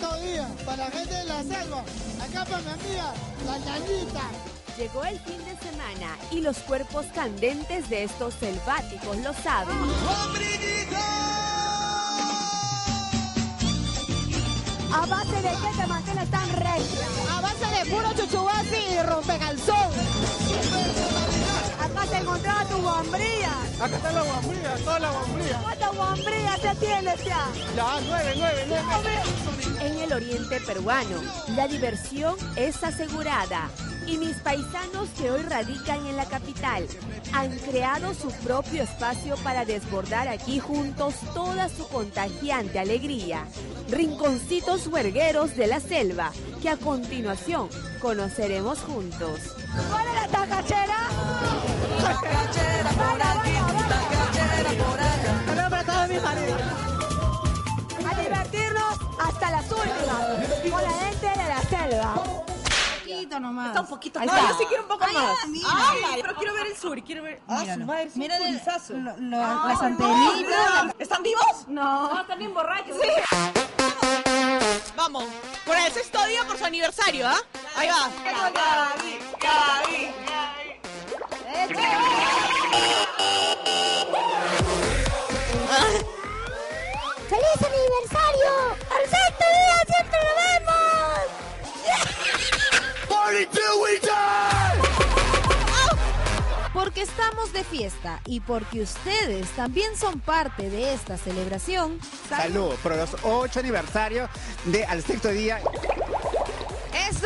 sexto día, para la gente de la selva, acá para mi amiga, la ñañita. Llegó el fin de semana y los cuerpos candentes de estos selváticos lo saben. ¿A base de qué te mantienes tan recia? A base de puro chuchubazi y rompecalzón. Acá te encontraba tu guambría. Acá está la guambría, toda la guambría. ¿Cuántas guambrías te tienes ya? Ya, 9. En el oriente peruano, la diversión es asegurada. Y mis paisanos que hoy radican en la capital han creado su propio espacio para desbordar aquí juntos toda su contagiante alegría. Rinconcitos huergueros de la selva, que a continuación conoceremos juntos. ¿Cuál es la tacachera? Tacachera por aquí, tacachera por allá. Saludos para todos mis maridos. A divertirnos hasta las últimas con la gente de la selva. Nomás. Está un poquito Ahí más. está. Yo sí quiero un poco más. Ay, Pero quiero ver el sur, quiero ver. Mira las antenitas. ¿Están vivos? No. Están bien borrachos. Vamos, por el sexto día por su aniversario, ¿ah? Ahí va. Gaby. ¡Feliz aniversario! ¡Al sexto día siempre lo vemos! Porque estamos de fiesta y porque ustedes también son parte de esta celebración. Salud por los 8 aniversarios de Al Sexto Día. ¡Eso!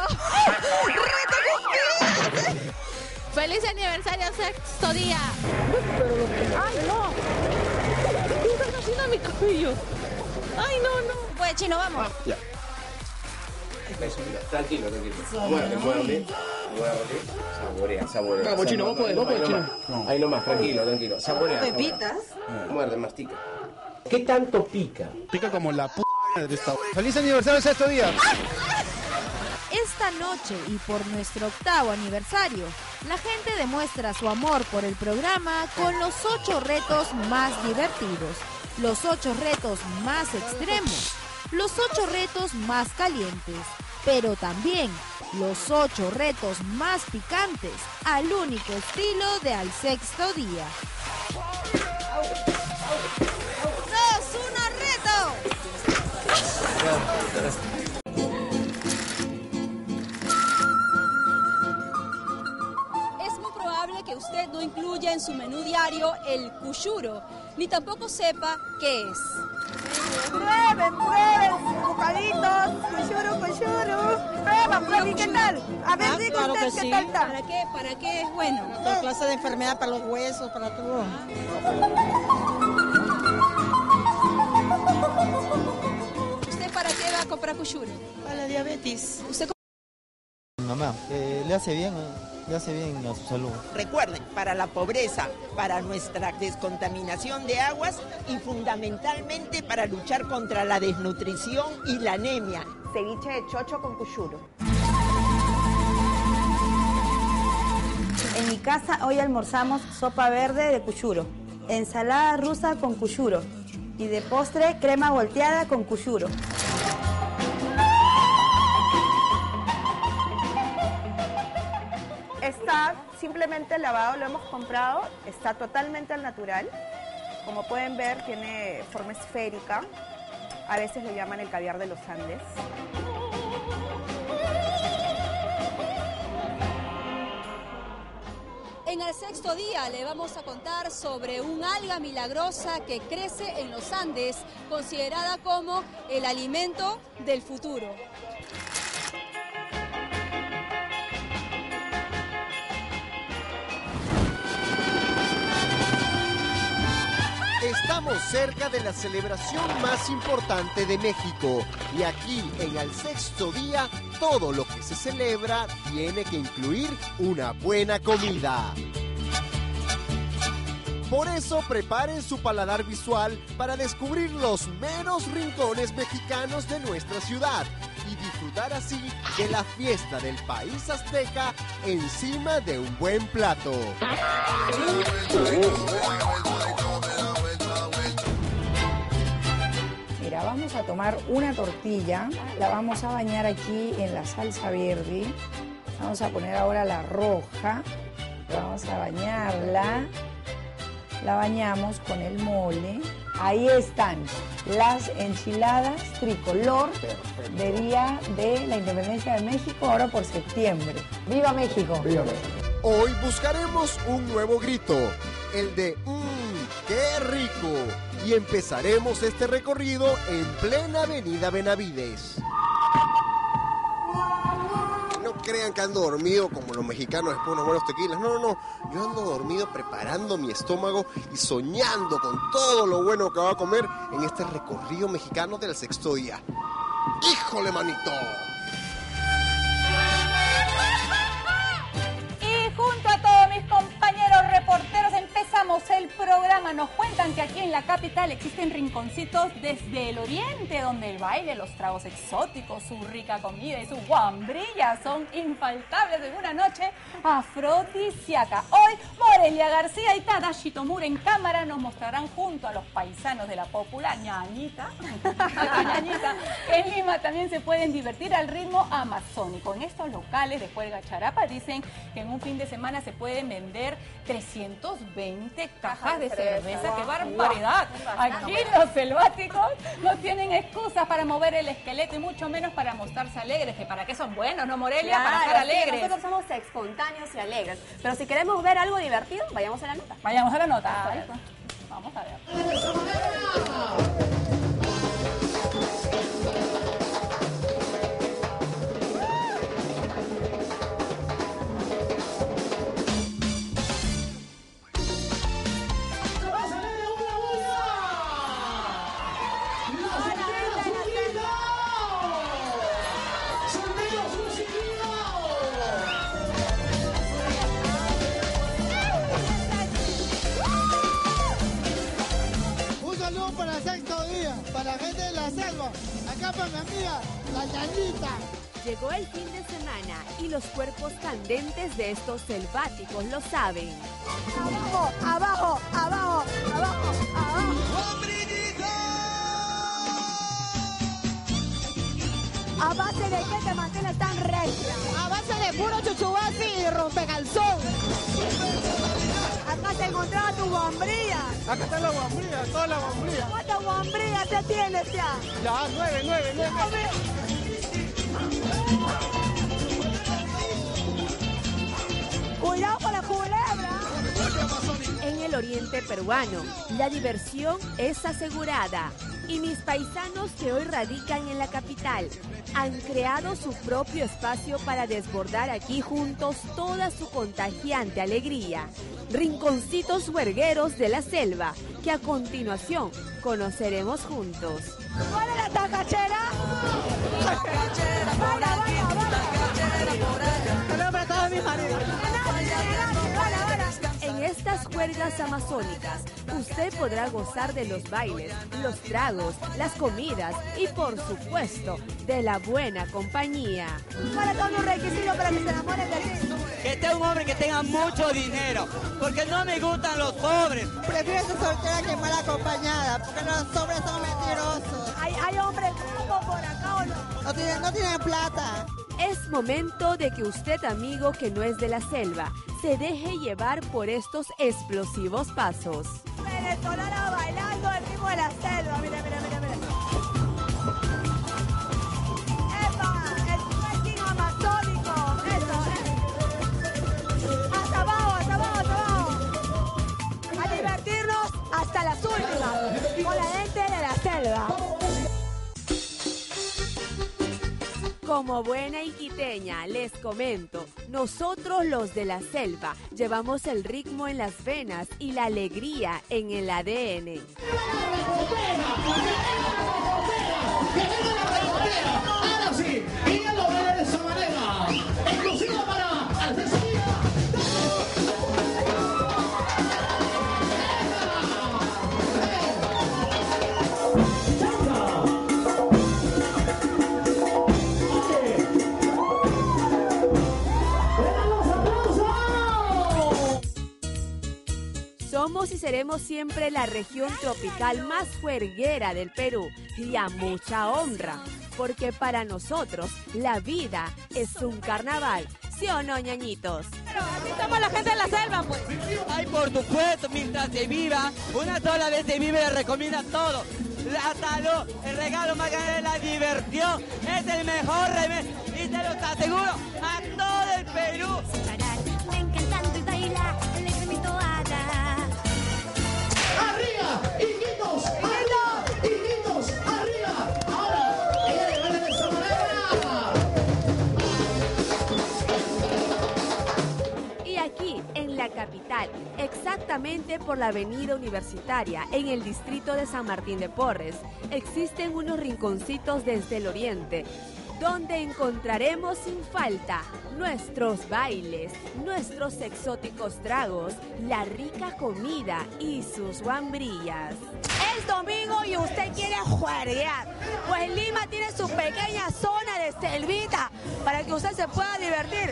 ¡Feliz aniversario, sexto día! ¡Ay, no! ¿Qué estás haciendo a mi cabello? ¡Ay, no! Pues, Chino, vamos. Ya. Tranquilo. Muévete. Saborea. Vamos, Chino, vos podés, Chino. Ahí nomás, tranquilo. Saborea. Pepitas. Muerde, mastica. ¿Qué tanto pica? Pica como la de esta. ¡Feliz aniversario, Sexto Día! Esta noche y por nuestro 8º aniversario, la gente demuestra su amor por el programa con los 8 retos más divertidos, los 8 retos más extremos, los 8 retos más calientes, pero también los 8 retos más picantes al único estilo de Al Sexto Día. ¡2, 1, reto! Es muy probable que usted no incluya en su menú diario el cuchuro, ni tampoco sepa qué es. Prueben, bocaditos, cuchuru. Prueben, ¿qué tal? A ver, diga claro usted que qué sí. tal está. ¿Para qué es bueno? Toda clase de enfermedad para los huesos, para todo. ¿Usted para qué va a comprar cuchuro? Para la diabetes. ¿Usted Mamá, le hace bien a su salud. Recuerden, para la pobreza, para nuestra descontaminación de aguas y fundamentalmente para luchar contra la desnutrición y la anemia. Ceviche de chocho con cuchuro. En mi casa hoy almorzamos sopa verde de cuchuro, ensalada rusa con cuchuro y de postre crema volteada con cuchuro. Está simplemente lavado, lo hemos comprado, está totalmente al natural. Como pueden ver, tiene forma esférica. A veces lo llaman el caviar de los Andes. En el sexto día le vamos a contar sobre un alga milagrosa que crece en los Andes, considerada como el alimento del futuro. Estamos cerca de la celebración más importante de México y aquí en Al Sexto Día todo lo que se celebra tiene que incluir una buena comida. Por eso preparen su paladar visual para descubrir los meros rincones mexicanos de nuestra ciudad y disfrutar así de la fiesta del país azteca encima de un buen plato. Mira, Mira, vamos a tomar una tortilla, la vamos a bañar aquí en la salsa verde. Vamos a poner ahora la roja, vamos a bañarla. La bañamos con el mole. Ahí están las enchiladas tricolor de Día de la Independencia de México, ahora por septiembre. ¡Viva México! ¡Viva México! Hoy buscaremos un nuevo grito, el de ¡qué rico! Y empezaremos este recorrido en plena Avenida Benavides. No crean que ando dormido como los mexicanos después de unos buenos tequilas. No. Yo ando dormido preparando mi estómago y soñando con todo lo bueno que va a comer en este recorrido mexicano del sexto día. ¡Híjole, manito! Y junto a todos mis compañeros reporteros empezamos el programa. Nos cuentan que aquí en la capital existen rinconcitos desde el oriente, donde el baile, los tragos exóticos, su rica comida y su guambrilla son infaltables en una noche afrodisíaca. Hoy, Morelia García y Tadashi Tomura en cámara nos mostrarán junto a los paisanos de la popular ñañita, que en Lima también se pueden divertir al ritmo amazónico. En estos locales de juerga charapa dicen que en un fin de semana se pueden vender 320 cajas de cerveza. ¡Qué barbaridad! Aquí los selváticos no tienen excusas para mover el esqueleto y mucho menos para mostrarse alegres. ¿Que para qué son buenos, no, Morelia? Claro, para estar alegres. Nosotros somos espontáneos y alegres. Pero si queremos ver algo divertido, vayamos a la nota. Vayamos a la nota. Vamos a ver. Para la gente de la selva, acá para mi amiga, la ñañita. Llegó el fin de semana y los cuerpos candentes de estos selváticos lo saben. Abajo, abajo, abajo, abajo, abajo. ¿A base de qué te mantienes tan recia? A base de puro chuchubasi y rompecalzón. Acá te encontraba tu guambrilla. Acá está la guambrilla, toda la guambrilla. ¿Cuántas guambrillas te tienes ya? Ya, 9. Cuidado con la culebra. En el oriente peruano, la diversión es asegurada. Y mis paisanos que hoy radican en la capital han creado su propio espacio para desbordar aquí juntos toda su contagiante alegría. Rinconcitos huergueros de la selva, que a continuación conoceremos juntos. ¿Cuál es la tacachera? Tacachera por aquí, tacachera por allá. El nombre de todos mis maridos. En estas juergas amazónicas, usted podrá gozar de los bailes, los tragos, las comidas y, por supuesto, de la buena compañía. ¿Cuáles son los requisitos para que se enamoren de ti? Que sea un hombre que tenga mucho dinero, porque no me gustan los pobres. Prefiero ser soltera que mal acompañada, porque los hombres son mentirosos. ¿Hay hombres como por acá o no? No tienen plata. Es momento de que usted, amigo que no es de la selva, se deje llevar por estos explosivos pasos. Venezolana bailando el ritmo de la selva, mira. ¡Epa! El trekking amazónico, eso. Hasta abajo. A divertirnos hasta las últimas, con la gente de la selva. Como buena iquiteña, les comento, nosotros los de la selva llevamos el ritmo en las venas y la alegría en el ADN. Ahora sí, y ya lo veré de esa manera, exclusiva para Artesanía. Somos y y seremos siempre la región tropical más juerguera del Perú y a mucha honra, porque para nosotros la vida es un carnaval, ¿sí o no, ñañitos? Pero así somos la gente de la selva, pues. Ay, por supuesto, mientras se viva, una sola vez se vive, le recomienda todo. La salud, el regalo más grande es la diversión, es el mejor remedio y te lo aseguro a todo el Perú. Ven cantando y baila, alegremente hada. ¡Arriba! ¡Hijitos! ¡Arriba! ¡Hijitos! ¡Arriba! Ahora, ella le baila de esa manera. Y aquí, en la capital, exactamente por la avenida Universitaria, en el distrito de San Martín de Porres, existen unos rinconcitos desde el oriente, donde encontraremos sin falta nuestros bailes, nuestros exóticos tragos, la rica comida y sus guambrillas. Es domingo y usted quiere juerguear. Pues Lima tiene su pequeña zona de selvita para que usted se pueda divertir.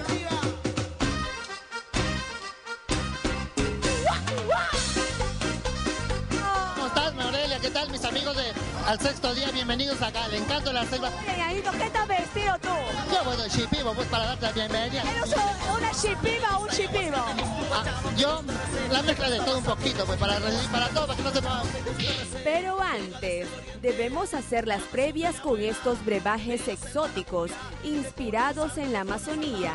¿Cómo estás, Aurelia? ¿Qué tal, mis amigos de Al Sexto Día? Bienvenidos acá, al encanto de la selva. Ñañito, ¿qué estás vestido tú? Yo, bueno, chipivo, pues para darte la bienvenida. ¿Eres una chipiva o un chipivo? Yo, la mezcla de todo un poquito, pues para todo, para que no se pueda... Pero antes, debemos hacer las previas con estos brebajes exóticos inspirados en la Amazonía.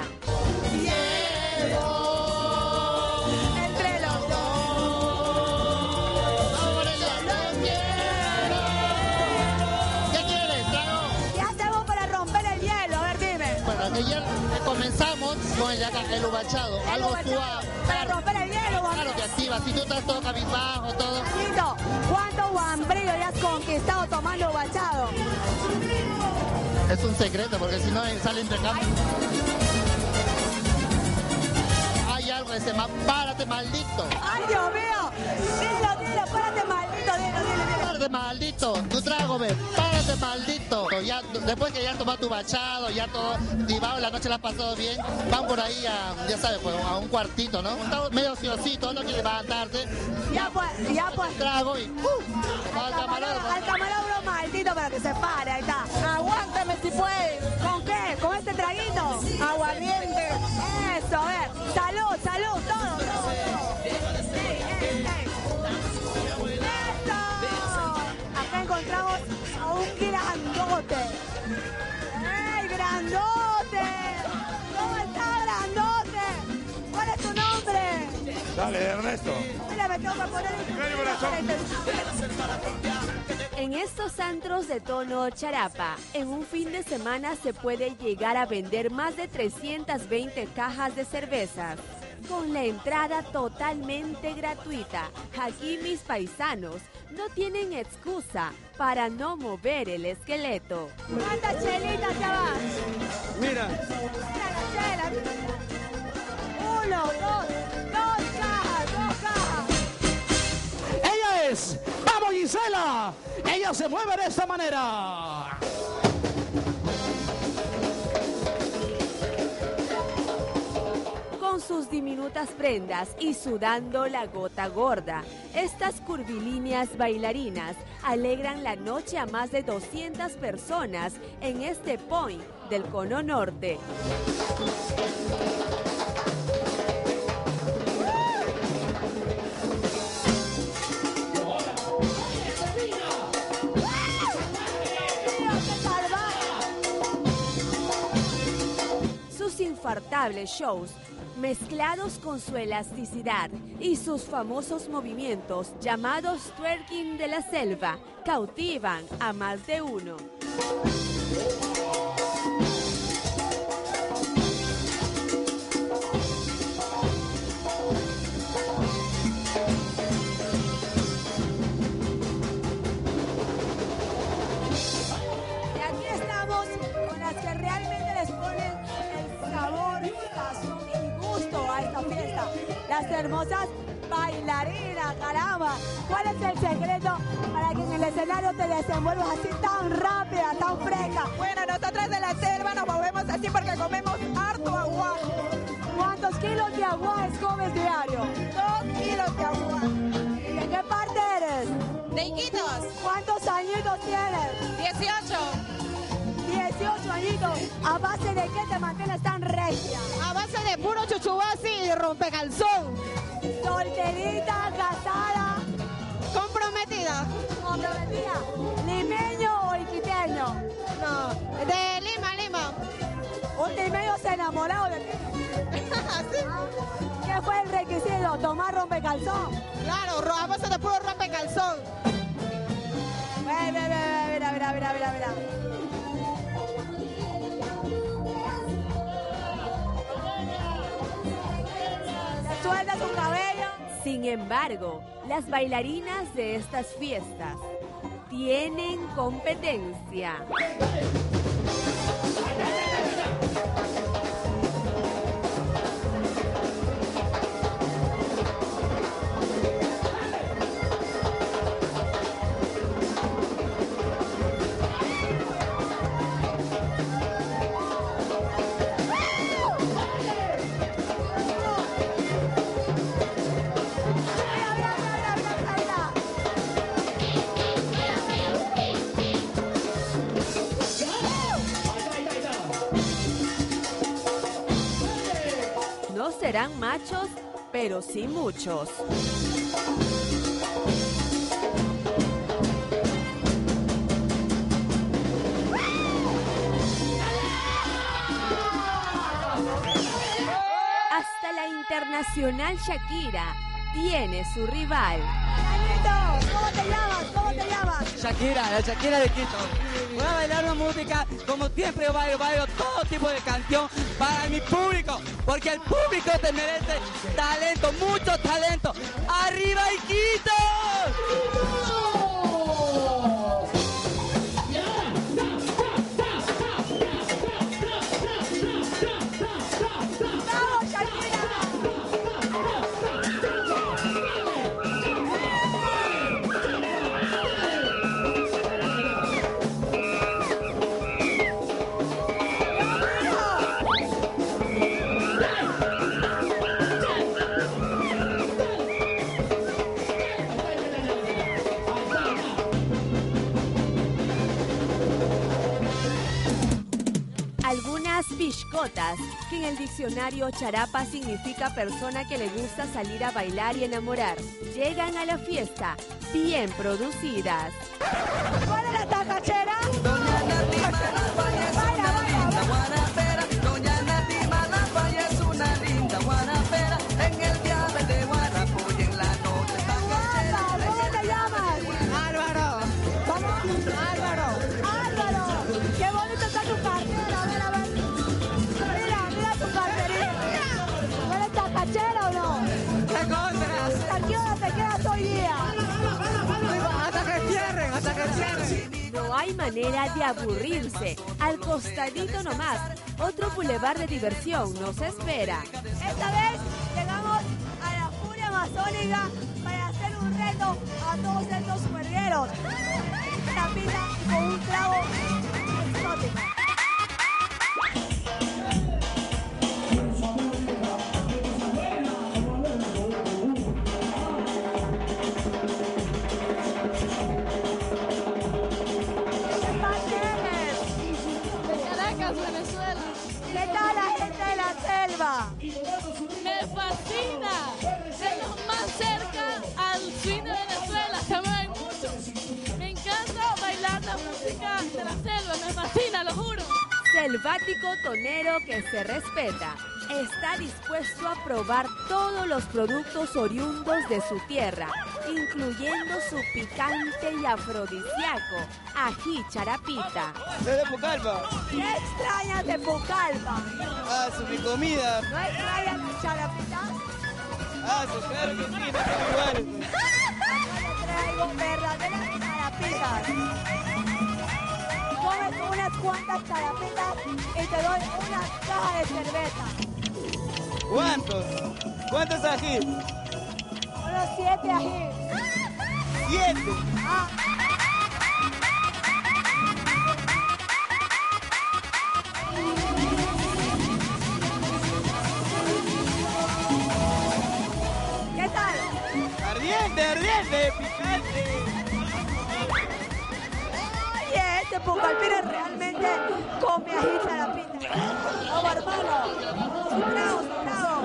Entre los ¿Qué quieres, trago? ¿Qué hacemos para romper el hielo? A ver, dime. Bueno, ayer comenzamos con el ubachado, algo suave. Para romper el hielo, Claro que activa, si tú estás todo cabizbajo, todo... Ñañito, ¿cuántos guambrillos ya has conquistado tomando bachado? Es un secreto, porque si no sale entre campos. Hay algo de ese párate, maldito. ¡Ay, Dios mío! Dilo, párate, maldito, dilo. Párate, maldito, tu trago, ve, párate, maldito. Ya, después que ya has tomado tu bachado, ya todo divado, la noche la has pasado bien, van por ahí a, ya sabes, pues, a un cuartito, ¿no? Estamos medio ociosito, no quiere levantarse. Ya pues. Trago y al camarógrafo maldito para que se pare, ahí está. Aguántame si puedes. ¿Con qué? ¿Con este traguito? Aguardiente. Eso, a ver. Salud, todo. ¡Eso! Acá encontramos a un grandote. ¡Ey, grandote! ¿Cómo está, grandote? ¿Cuál es tu nombre? Dale, Ernesto. Mira, me tengo que poner En estos antros de tono charapa, en un fin de semana se puede llegar a vender más de 320 cajas de cervezas, con la entrada totalmente gratuita. Aquí mis paisanos no tienen excusa para no mover el esqueleto. ¿Cuántas chelitas ya vas? Mira. Mira la chela. 1, 2 cajas. Ella es, ¡vamos, Gisela! Ella se mueve de esta manera. Con sus diminutas prendas y sudando la gota gorda, estas curvilíneas bailarinas alegran la noche a más de 200 personas en este point del Cono Norte. Sus infartables shows, mezclados con su elasticidad y sus famosos movimientos llamados twerking de la selva, cautivan a más de uno. Y aquí estamos con las que realmente les ponen el sabor, sazón y gusto a esta fiesta. Las hermosas bailarinas, caramba. ¿Cuál es el secreto para que en el escenario te desenvuelvas así tan rápida, tan fresca? Bueno, nosotras de la selva nos movemos así porque comemos harto agua. ¿Cuántos kilos de aguas comes diario? 2 kilos de agua. Teiquitos. ¿Cuántos añitos tienes? 18. 18 añitos. ¿A base de qué te mantienes tan regia? A base de puro chuchubasi y rompecalzón. Solterita, casada. Comprometida. Comprometida. ¿Limeño o iquiteño? No, de Lima, Lima. ¿Un limeño se enamorado de ti? ¿Sí? ¿Qué fue el requisito? ¿Tomar rompecalzón? Claro, a base de puro rompecalzón. Mira. Suelta su cabello. Sin embargo, las bailarinas de estas fiestas tienen competencia. No serán machos, pero sí muchos. Hasta la internacional Shakira tiene su rival. ¿Cómo te llamas? ¿Cómo te llamas? Shakira, la Shakira de Quito. Voy a bailar una música como siempre bailo todo tipo de canción para mi público, porque el público te merece talento, mucho talento. ¡Arriba Iquitos! Algunas bichcotas, que en el diccionario charapa significa persona que le gusta salir a bailar y enamorar, llegan a la fiesta bien producidas. ¿Cuál es la tacachera? Doña Nati Malafaya es una linda guarapera. En el viaje de Guarapo y en la noche tacachera. ¿Cómo te llamas? Álvaro. ¿Cómo? Álvaro. Qué bonita está tu cartera. A ver. Mira tu carterita. ¿Eres tacachera o no? ¿Qué contras? ¿A qué hora te quedas hoy día? Hasta que cierren. No hay manera de aburrirse. Al costadito nomás, otro bulevar de diversión nos espera. Esta vez llegamos a la furia amazónica para hacer un reto a todos estos juergueros. Tapita con un clavo exótico. Venezuela. ¿Qué tal la gente de la selva? Me fascina. Es lo más cerca al swing de Venezuela. Se mueven mucho. Me encanta bailar la música de la selva. Me fascina, lo juro. Selvático tonero que se respeta. Está dispuesto a probar todos los productos oriundos de su tierra, incluyendo su picante y afrodisíaco ají charapita. Soy de Pucallpa. ¿Qué extrañas de Pucallpa? Ah, mi comida. ¿No extrañas tu charapita? Ah, claro que sí, no son iguales. Yo le traigo verdaderas charapitas. Comes unas cuantas charapitas y te doy una caja de cerveza. ¿Cuántos? ¿Cuántos ají? Unos 7 ají. 7. Ah. ¿Qué tal? Ardiente, picante. Pucallpina realmente come agita la pinta. Vamos, hermano. Bravo, bravo.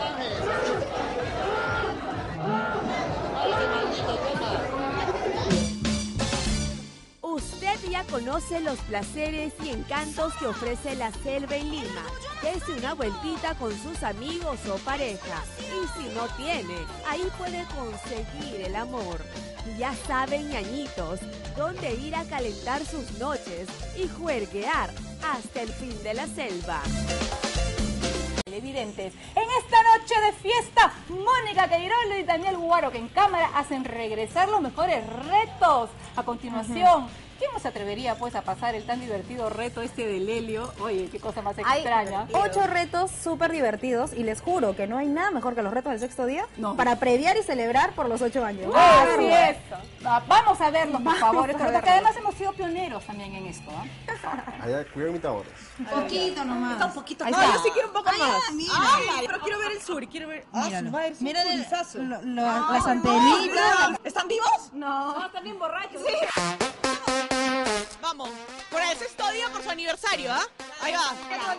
Usted ya conoce los placeres y encantos que ofrece la selva en Lima. Dese una vueltita con sus amigos o pareja. Y si no tiene, ahí puede conseguir el amor. Ya saben, ñañitos, dónde ir a calentar sus noches y juerguear hasta el fin de la selva. Televidentes, en esta noche de fiesta, Mónica Queirolo y Daniel Guaro, que en cámara hacen regresar los mejores retos. A continuación, ¿quién no se atrevería pues a pasar el tan divertido reto del helio? Oye, qué cosa más extraña. Hay 8 retos súper divertidos y les juro que no hay nada mejor que los retos del sexto día para previar y celebrar por los 8 años. Así es. Vamos a verlos, por favor, porque además hemos sido pioneros también en esto. Allá, cuidado imitadores. Un poquito nomás. Un poquito Ahí más. está. Yo sí quiero un poco más. Mira. Pero quiero ver el sur, quiero ver. Míralo. Mira las antenitas. ¿Están vivos? No, están bien borrachos. Sí. Vamos, por el sexto día por su aniversario, ¿ah? Ahí va.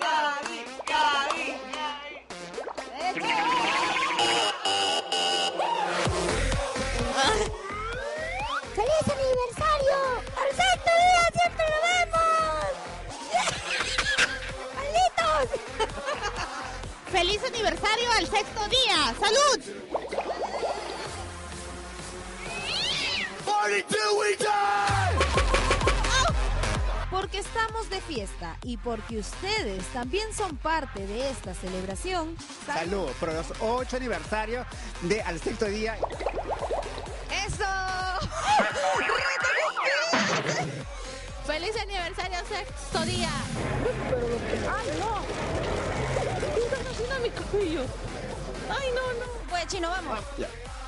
¡Feliz aniversario! ¡Al sexto día siempre lo vemos! ¡Malditos! ¡Feliz aniversario al sexto día! ¡Salud! Porque estamos de fiesta y porque ustedes también son parte de esta celebración. Salud por los 8 aniversarios de Al Sexto Día. ¡Eso! ¡Feliz aniversario al sexto día! ¡Ay, no! ¿Qué estás haciendo a mi cabello? ¡Ay, no! Pues, Chino, vamos. Ya.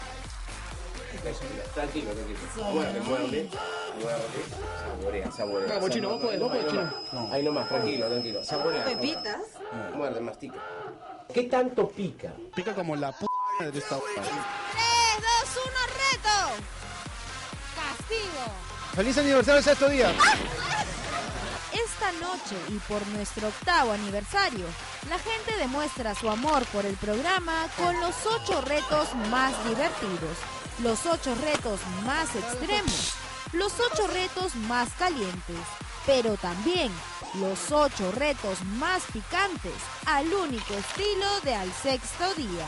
Tranquilo. Muévete. Saborea. Vamos, Chino, vos podés, Chino. Ahí nomás, tranquilo. Saborea. Pepitas. Muerde, mastica. ¿Qué tanto pica? Pica como la p*** de esta hora. 3, 2, 1, reto. Castigo. ¡Feliz aniversario al Sexto Día! Esta noche y por nuestro 8º aniversario, la gente demuestra su amor por el programa con los 8 retos más divertidos, los 8 retos más extremos, los 8 retos más calientes, pero también los 8 retos más picantes al único estilo de Al Sexto Día.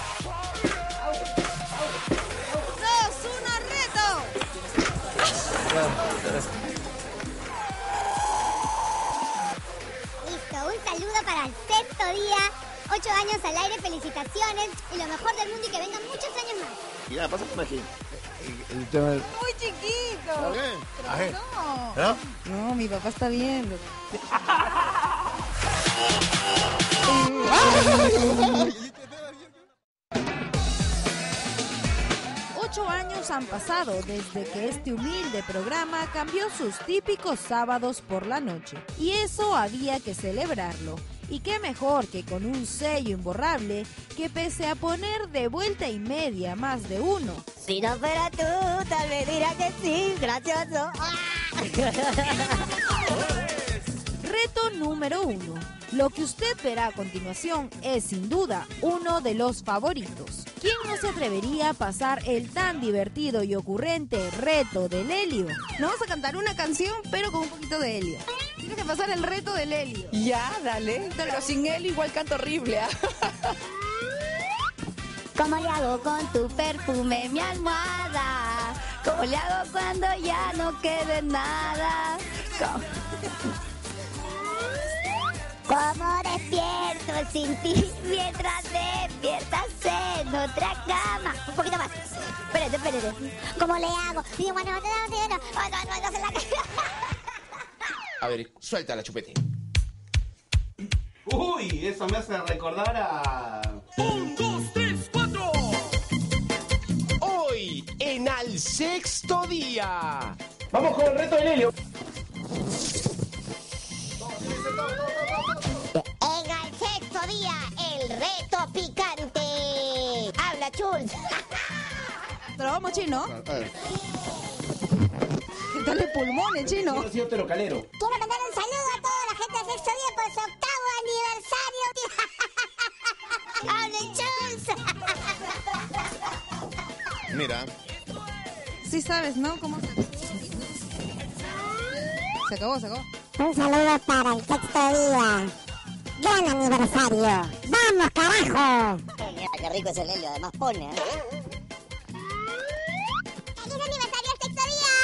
2, 1, reto. Listo, un saludo para el sexto día. 8 años al aire, felicitaciones. Y lo mejor del mundo y que vengan muchos años más. Ya, pásame aquí. Muy chiquito. No. No, mi papá está viendo. 8 años han pasado desde que este humilde programa cambió sus típicos sábados por la noche. Y eso había que celebrarlo. Y qué mejor que con un sello imborrable que pese a poner de vuelta y media más de uno. Si no fuera tú, tal vez dirá que sí, gracioso. Reto número 1. Lo que usted verá a continuación es sin duda uno de los favoritos. ¿Quién no se atrevería a pasar el tan divertido y ocurrente reto del helio? Nos vamos a cantar una canción, pero con un poquito de helio. Tienes que pasar el reto del helio. Ya, dale. Pero sin él igual canto horrible. ¿Cómo le hago con tu perfume, mi almohada? ¿Cómo le hago cuando ya no quede nada? ¿Cómo despierto sin ti mientras despiertas en otra cama? Un poquito más. Espérate. ¿Cómo le hago? A ver, suelta la chupete. Uy, eso me hace recordar a... 1, 2, 3, 4. Hoy, en Al Sexto Día. Vamos con el reto del helio. En Al Sexto Día, el reto picante. Habla, Chulz. Pero vamos, Chino. Tiene pulmones, chino. Yo te lo calero. Quiero mandar un saludo a toda la gente del Sexto Día por su 8º aniversario. ¡Hable, Chus! Mira. Sí sabes, ¿no? ¿Cómo se...? Se acabó. Un saludo para el Sexto Día. ¡Gran aniversario! ¡Vamos, carajo! Qué rico es el helio, además pone, ¿eh? ¡Feliz aniversario al Sexto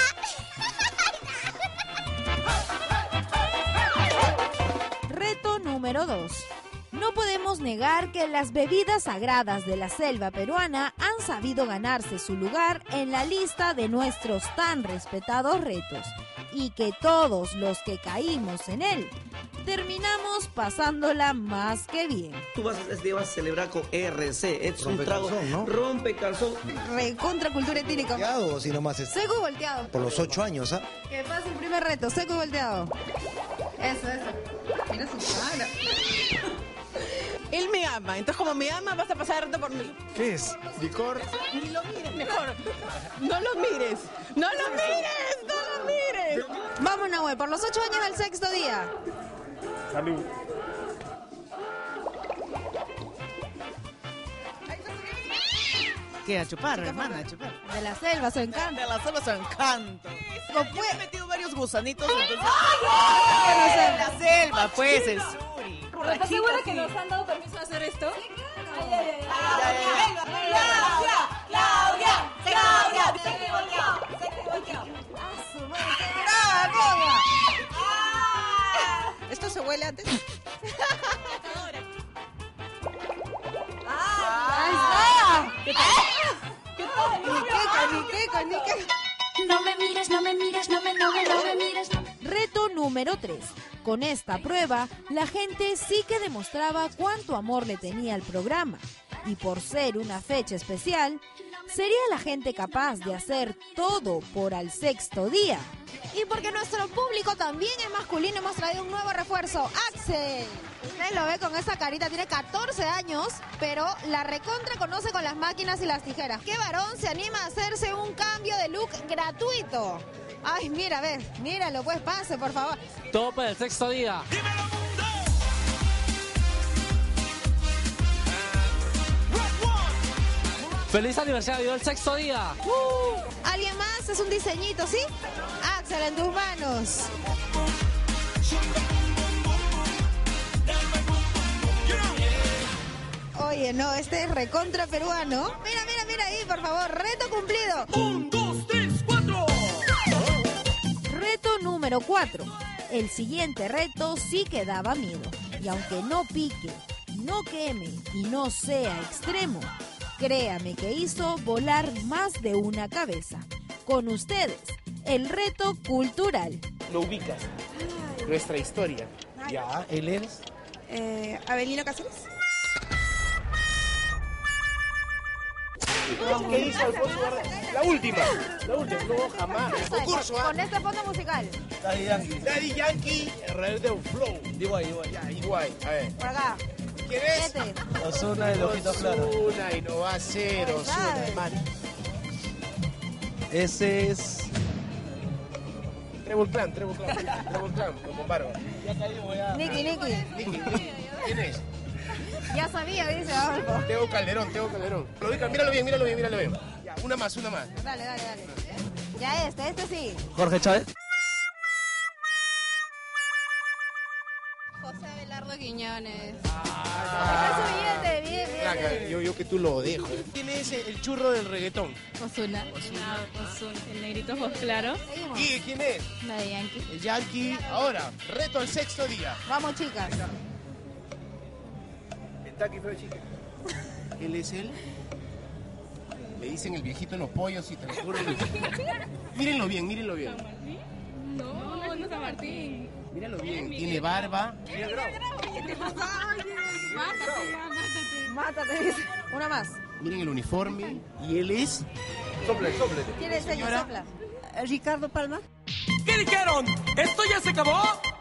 Día! Reto número 2. No podemos negar que las bebidas sagradas de la selva peruana han sabido ganarse su lugar en la lista de nuestros tan respetados retos, y que todos los que caímos en él terminamos pasándola más que bien. Tú vas a celebrar con RC, es un trago, ¿no? Rompe calzón. Recontra cultura etílica. Volteado, si nomás es. Seco y volteado. Por los 8 años, ¿ah? Que pase el primer reto, seco y volteado. Eso. Mira su cara. Él me ama, entonces como me ama vas a pasar el reto por mí. ¿Qué es? ¿Licor? Ni lo mires mejor. No lo mires. No lo mires. No lo mires. Vamos, Nahuel, por los 8 años del Sexto Día. Salud. ¿Qué? A chupar, hermana, a chupar. De la selva, su encanto. De la selva, su encanto. Yo me he metido varios gusanitos, entonces... ¡Ay! De la selva, pues, el suri. ¿Estás segura que nos han dado permiso de hacer esto? ¡Claudia! ¿Esto se huele antes? ¿Qué tal? Ni qué. No me mires. Reto número 3. Con esta prueba, la gente sí que demostraba cuánto amor le tenía al programa. Y por ser una fecha especial, ¿sería la gente capaz de hacer todo por al Sexto Día? Y porque nuestro público también es masculino, hemos traído un nuevo refuerzo, Axel. Usted lo ve con esa carita, tiene 14 años, pero la recontra conoce con las máquinas y las tijeras. ¿Qué varón se anima a hacerse un cambio de look gratuito? Ay, mira, míralo, pues pase, por favor. Todo para el Sexto Día. ¡Feliz aniversario del Sexto Día! ¿Alguien más? Es un diseñito, ¿sí? Axel, en tus manos. Oye, no, este es recontra peruano. Mira ahí, por favor. Reto cumplido. 1, 2, 3, 4. Reto número 4. El siguiente reto sí que daba miedo. Y aunque no pique, no queme y no sea extremo, créame que hizo volar más de una cabeza. Con ustedes, el reto cultural. Lo ubicas. Nuestra historia. Ya, él es. Avelino Cáceres. ¿Qué hizo Alfonso Barra? La última. No, jamás. Concurso, Con este fondo musical. Daddy Yankee, Red de Flow. Igual. A ver. Por acá. ¿Quién es? Ozuna de Ojitos Claros. Ozuna, y no va a ser Ozuna, hermano. Ese es... Trébol Clan, con barba. Niki. ¿Quién es? Ya sabía, dice Adolfo. Teo Calderón. Lo ubica, míralo bien. Ya, una más. Dale. Ya este sí. Jorge Chávez. José Abelardo Quiñones. Bien. Yo que tú lo dejo. ¿Quién es el churro del reggaetón? Ozuna. El negrito ojos claros. ¿Y quién es? Daddy Yankee. El Yankee. Ahora, reto al Sexto Día. Vamos, chicas. Kentucky Fried Chicken. ¿Él es él? Le dicen el viejito en los pollos y te lo juro. Mírenlo bien. No es San Martín. Míralo bien, tiene barba. Mátate, dice. Una más. Miren el uniforme. Y él es... Soplete. ¿Quién es ella? Sopla. Ricardo Palma. ¿Qué dijeron? ¿Esto ya se acabó?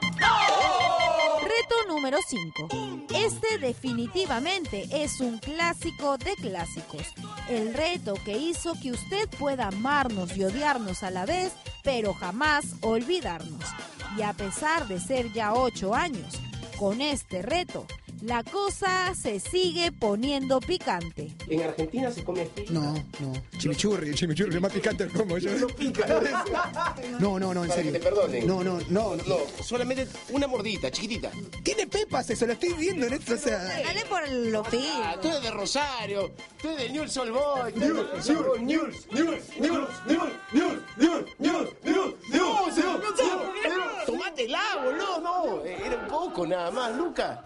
Reto número 5. Este definitivamente es un clásico de clásicos. El reto que hizo que usted pueda amarnos y odiarnos a la vez pero jamás olvidarnos. Y a pesar de ser ya 8 años, con este reto, la cosa se sigue poniendo picante. ¿En Argentina se come ají? No. Chimichurri, es más picante como yo. No pica. No, en Para serio. que te perdonen. No. Solamente una mordita, chiquitita. Tiene pepas, eso lo estoy viendo en esto, o sea. Dale por los pies. Tú eres de Rosario, tú eres de Newell's Old Boy. Tomate el agua, no. Era un poco nada más, Luca.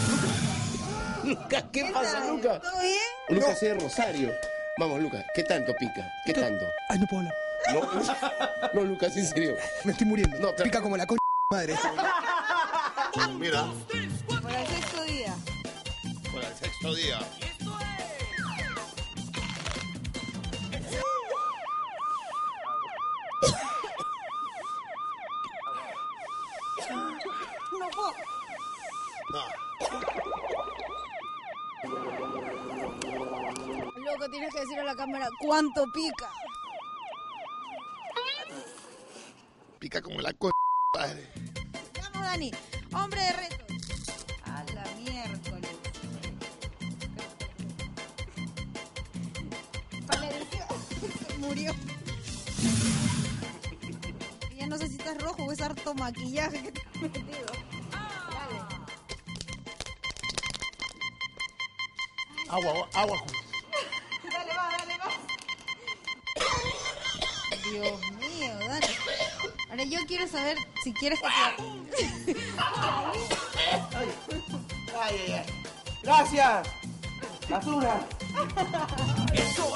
Luca, ¿qué pasa, Luca? ¿Todo bien? Luca es de Rosario. Vamos, Luca, ¿qué tanto pica? ¿Qué tanto? Ay, no puedo hablar. No, Lucas, en serio. Me estoy muriendo. No, pica como la madre. Mira. Por el 6º día. Por el 6º día. No puedo. Loco, tienes que decir a la cámara cuánto pica. Pica como la padre. Vamos, Dani. Hombre de reto. A la miércoles. Para la edición. Se murió. Y ya no sé si estás rojo o es harto maquillaje que te has metido. Dale. Agua. Dale, va. Dios mío, Dani. Ahora yo quiero saber si quieres que te... Ay. Gracias. Basura. Eso.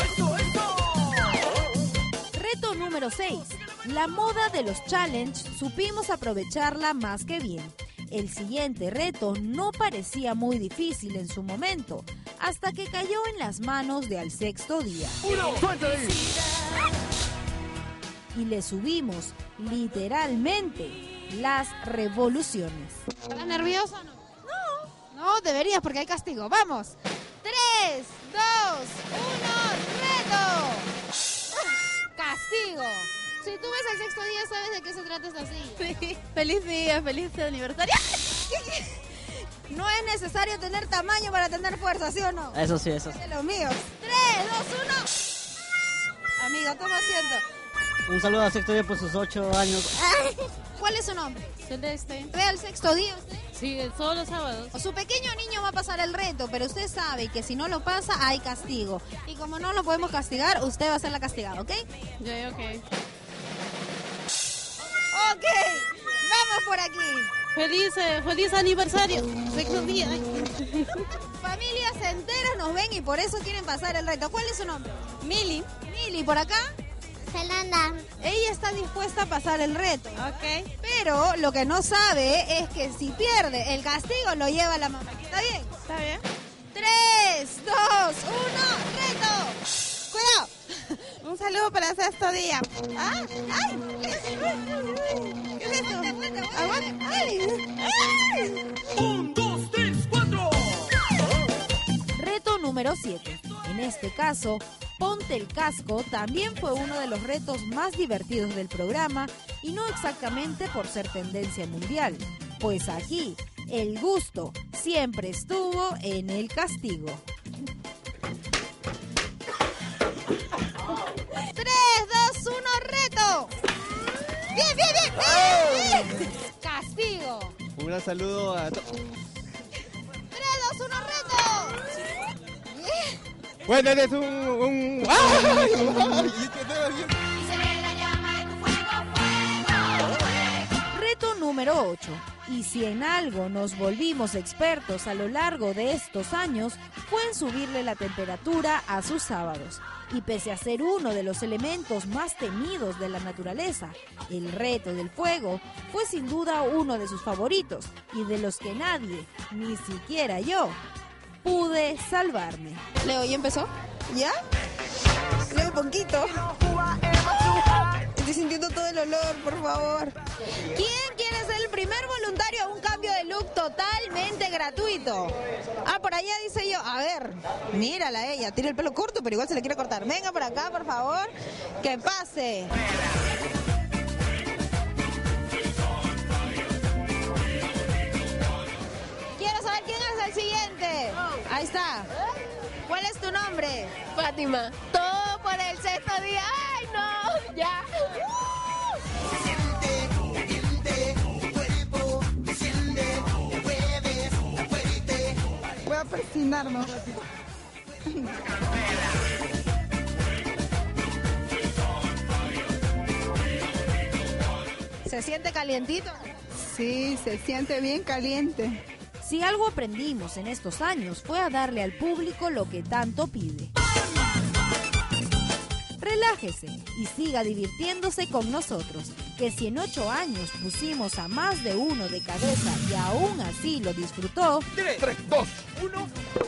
Reto número 6. La moda de los challenge supimos aprovecharla más que bien. El siguiente reto no parecía muy difícil en su momento, hasta que cayó en las manos de Al Sexto Día. Y le subimos, literalmente, las revoluciones. ¿Estás nerviosa o no? No, deberías porque hay castigo. ¡Vamos! 3, 2, 1, ¡reto! ¡Castigo! Si tú ves El Sexto Día, sabes de qué se trata esta silla. Sí. Feliz día, feliz aniversario. No es necesario tener tamaño para tener fuerza, ¿sí o no? Eso sí. De los míos. 3, 2, 1. Amiga, toma asiento. Un saludo a Sexto Día por sus 8 años. ¿Cuál es su nombre? Celeste. ¿Ve Al Sexto Día usted? Sí, todos los sábados. Su pequeño niño va a pasar el reto, pero usted sabe que si no lo pasa, hay castigo. Y como no lo podemos castigar, usted va a ser la castigada, ¿ok? Ya, ok. Ok, vamos por aquí. Feliz aniversario. Sexto día. Familias enteras nos ven y por eso quieren pasar el reto. ¿Cuál es su nombre? Mili. Mili, ¿por acá? Fernanda. Ella está dispuesta a pasar el reto. Ok. Pero lo que no sabe es que si pierde, el castigo lo lleva la mamá. ¿Está bien? Está bien. 3, 2, 1, reto. ¡Cuidado! Un saludo para Sexto Día. ¡Ah! ¡Ay! ¿Qué es esto? ¡Aguanta! ¡Ay! 1, 2, 3, 4. Reto número 7. En este caso, Ponte el Casco también fue uno de los retos más divertidos del programa y no exactamente por ser tendencia mundial, pues aquí el gusto siempre estuvo en el castigo. 3, 2, 1, reto. ¡Bien! ¡Castigo! Un gran saludo a todos. 3, 2, 1, reto. ¡Bien! Bueno, eres un... Reto número 8. Y si en algo nos volvimos expertos a lo largo de estos años, fue en subirle la temperatura a sus sábados. Y pese a ser uno de los elementos más temidos de la naturaleza, el reto del fuego fue sin duda uno de sus favoritos y de los que nadie, ni siquiera yo, pude salvarme. Leo, ¿ya empezó? ¿Ya? Leo, poquito. Estoy sintiendo todo el olor, por favor. ¿Quién quiere ser el primer voluntario a un cambio de look totalmente gratuito? Ah, por allá dice yo. A ver, mírala ella. Tiene el pelo corto, pero igual se le quiere cortar. Venga por acá, por favor. Que pase. al siguiente. Ahí está. ¿Cuál es tu nombre? Fátima. Todo por el sexto día. ¡Ay, no! ¡Ya! Voy a persignarnos. ¿Se siente calientito? Sí, se siente bien caliente. Si algo aprendimos en estos años fue a darle al público lo que tanto pide. Relájese y siga divirtiéndose con nosotros, que si en 8 años pusimos a más de uno de cabeza y aún así lo disfrutó... 3, 2, 1...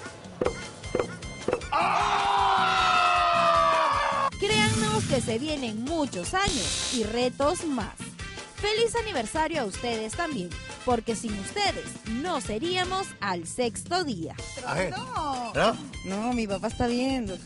Créannos que se vienen muchos años y retos más. Feliz aniversario a ustedes también, porque sin ustedes no seríamos al sexto día. No, mi papá está viendo.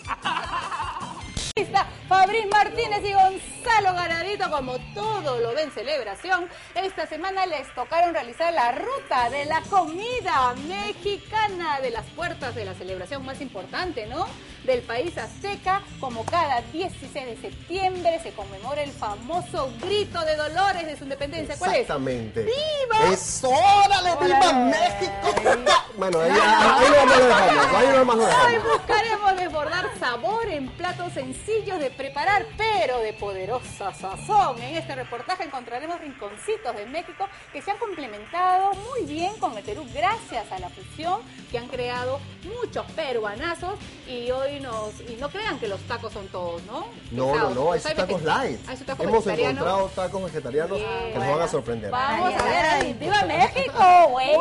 Fabriz Martínez y Gonzalo Garadito, como todo lo ven celebración, esta semana les tocaron realizar la ruta de la comida mexicana de las puertas de la celebración más importante, ¿no?, del país azteca. Como cada 16 de septiembre se conmemora el famoso grito de Dolores de su independencia. ¿Cuál es? Exactamente. ¡Viva! ¡Es órale! ¡Viva México! Bueno, ahí no más lo dejamos. Hoy buscaremos desbordar sabor en platos sencillos de preparar, pero de poderosa sazón. En este reportaje encontraremos rinconcitos de México que se han complementado muy bien con el Perú gracias a la fusión que han creado muchos peruanazos. Y hoy no crean que los tacos son todos, ¿no? No, hay tacos light. Hemos encontrado tacos vegetarianos que nos van a sorprender. Vamos a ver, ¡viva México, güey!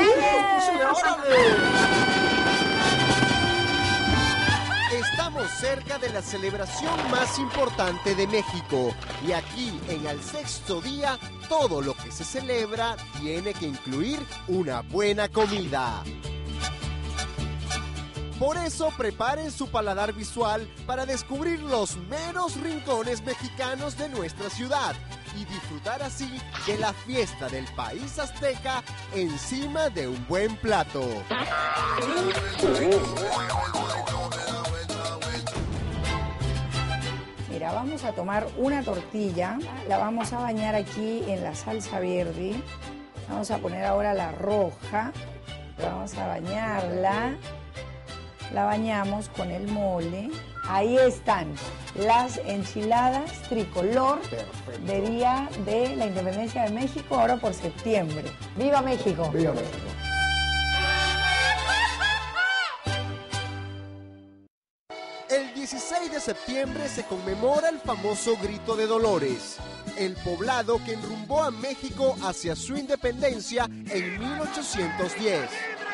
Estamos cerca de la celebración más importante de México y aquí en Al Sexto Día todo lo que se celebra tiene que incluir una buena comida. Por eso preparen su paladar visual para descubrir los menos rincones mexicanos de nuestra ciudad y disfrutar así de la fiesta del país azteca encima de un buen plato. Mira, vamos a tomar una tortilla, la vamos a bañar aquí en la salsa verde. Vamos a poner ahora la roja, vamos a bañarla. La bañamos con el mole. Ahí están las enchiladas tricolor de Día de la Independencia de México, ahora por septiembre. ¡Viva México! ¡Viva México! El 16 de septiembre se conmemora el famoso Grito de Dolores, el poblado que enrumbó a México hacia su independencia en 1810.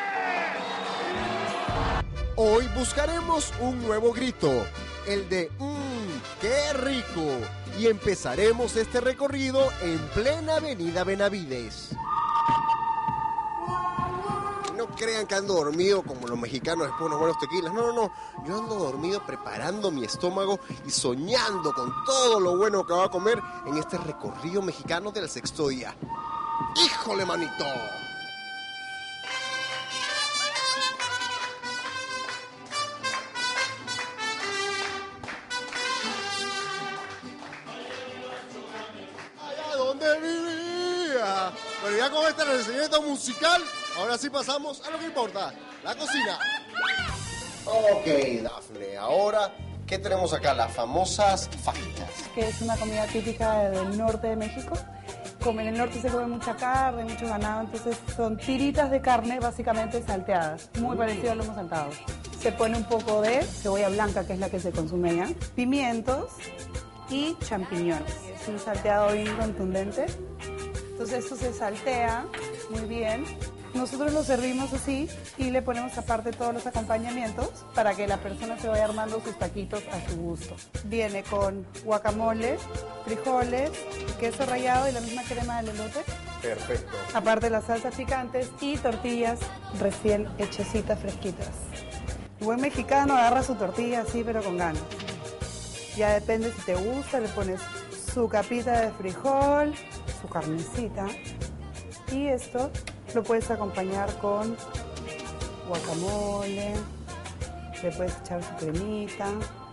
Hoy buscaremos un nuevo grito, el de ¡qué rico! Y empezaremos este recorrido en plena avenida Benavides. No crean que ando dormido como los mexicanos después de unos buenos tequilas. No. Yo ando dormido preparando mi estómago y soñando con todo lo bueno que va a comer en este recorrido mexicano del sexto día. ¡Híjole, manito! ¿Dónde vivía? Pero ya con este recibimiento musical, ahora sí pasamos a lo que importa, la cocina. Ok, Dafne, ahora, ¿qué tenemos acá? Las famosas fajitas. Que es una comida típica del norte de México. Como en el norte se come mucha carne, mucho ganado, entonces son tiritas de carne básicamente salteadas, muy parecido al lomo saltado. Se pone un poco de cebolla blanca, que es la que se consume allá, pimientos y champiñones. Es un salteado bien contundente. Entonces esto se saltea muy bien. Nosotros lo servimos así y le ponemos aparte todos los acompañamientos para que la persona se vaya armando sus taquitos a su gusto. Viene con guacamole, frijoles, queso rallado y la misma crema del elote. Perfecto. Aparte las salsas picantes y tortillas recién hechecitas, fresquitas. El buen mexicano agarra su tortilla así pero con ganas. Ya depende si te gusta, le pones su capita de frijol, su carnecita y esto lo puedes acompañar con guacamole, le puedes echar su cremita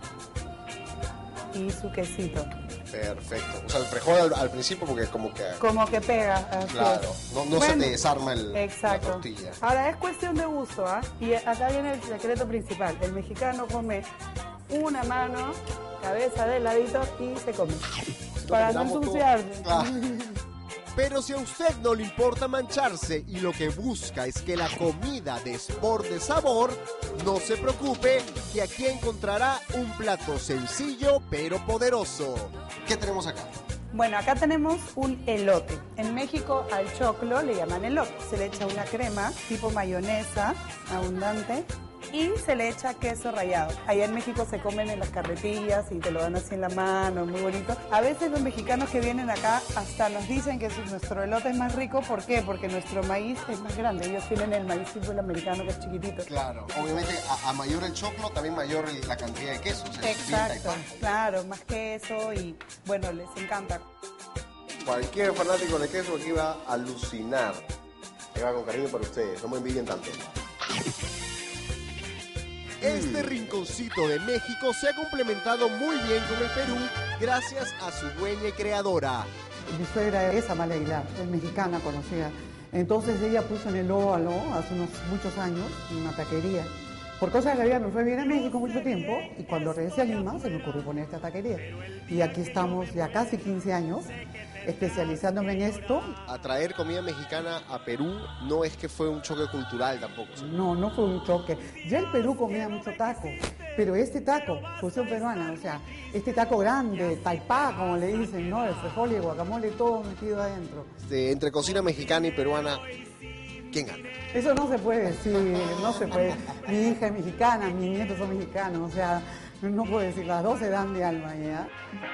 y su quesito. Perfecto. O sea, el frijol al principio porque como que pega. Así claro, es. no se te desarma la tortilla. Ahora es cuestión de gusto, ¿ah? Y acá viene el secreto principal. El mexicano come una mano, cabeza de ladito y se come. Para no ensuciarse. Pero si a usted no le importa mancharse y lo que busca es que la comida desborde sabor, no se preocupe que aquí encontrará un plato sencillo pero poderoso. ¿Qué tenemos acá? Bueno, acá tenemos un elote. En México al choclo le llaman elote. Se le echa una crema tipo mayonesa abundante y se le echa queso rallado. Allá en México se comen en las carretillas y te lo dan así en la mano, muy bonito. A veces los mexicanos que vienen acá hasta nos dicen que nuestro elote es más rico. ¿Por qué? Porque nuestro maíz es más grande. Ellos tienen el maíz tipo el americano que es chiquitito. Claro, obviamente a mayor el choclo, también mayor la cantidad de queso. Exacto, claro, más queso y bueno, les encanta. Cualquier fanático de queso aquí va a alucinar. Ahí va con cariño para ustedes, no me envidien tanto. Este rinconcito de México se ha complementado muy bien con el Perú gracias a su dueña y creadora. Mi suegra es Amalia Aguilar, es mexicana conocida. Entonces ella puso en el óvalo hace muchos años una taquería. Por cosas de la vida me fue a vivir a México mucho tiempo y cuando regresé a Lima se me ocurrió poner esta taquería. Y aquí estamos ya casi 15 años especializándome en esto. Atraer comida mexicana a Perú no es que fue un choque cultural tampoco. ¿Sí? No fue un choque. Ya el Perú comía mucho taco, pero este taco, fusión peruana, o sea, este taco grande, taipá, como le dicen, ¿no? El frijol y el guacamole, todo metido adentro. Entre cocina mexicana y peruana, ¿quién gana? Eso no se puede decir, no se puede. Mi hija es mexicana, mis nietos son mexicanos, o sea, no puedo decir, las dos se dan de alma, ¿ya?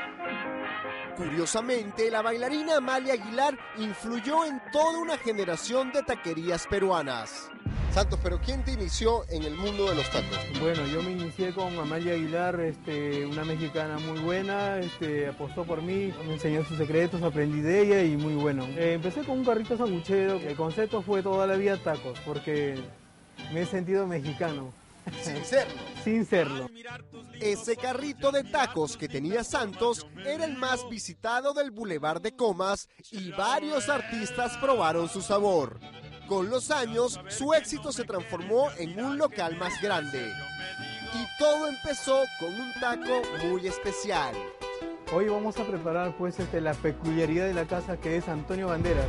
Curiosamente, la bailarina Amalia Aguilar influyó en toda una generación de taquerías peruanas. Santos, ¿pero quién te inició en el mundo de los tacos? Bueno, yo me inicié con Amalia Aguilar, una mexicana muy buena, apostó por mí, me enseñó sus secretos, aprendí de ella y muy bueno. Empecé con un carrito sanguchero, el concepto fue toda la vida tacos, porque me he sentido mexicano. Sin serlo. Sin serlo. Ese carrito de tacos que tenía Santos era el más visitado del Boulevard de Comas y varios artistas probaron su sabor. Con los años, su éxito se transformó en un local más grande. Y todo empezó con un taco muy especial. Hoy vamos a preparar pues la peculiaridad de la casa, que es Antonio Banderas.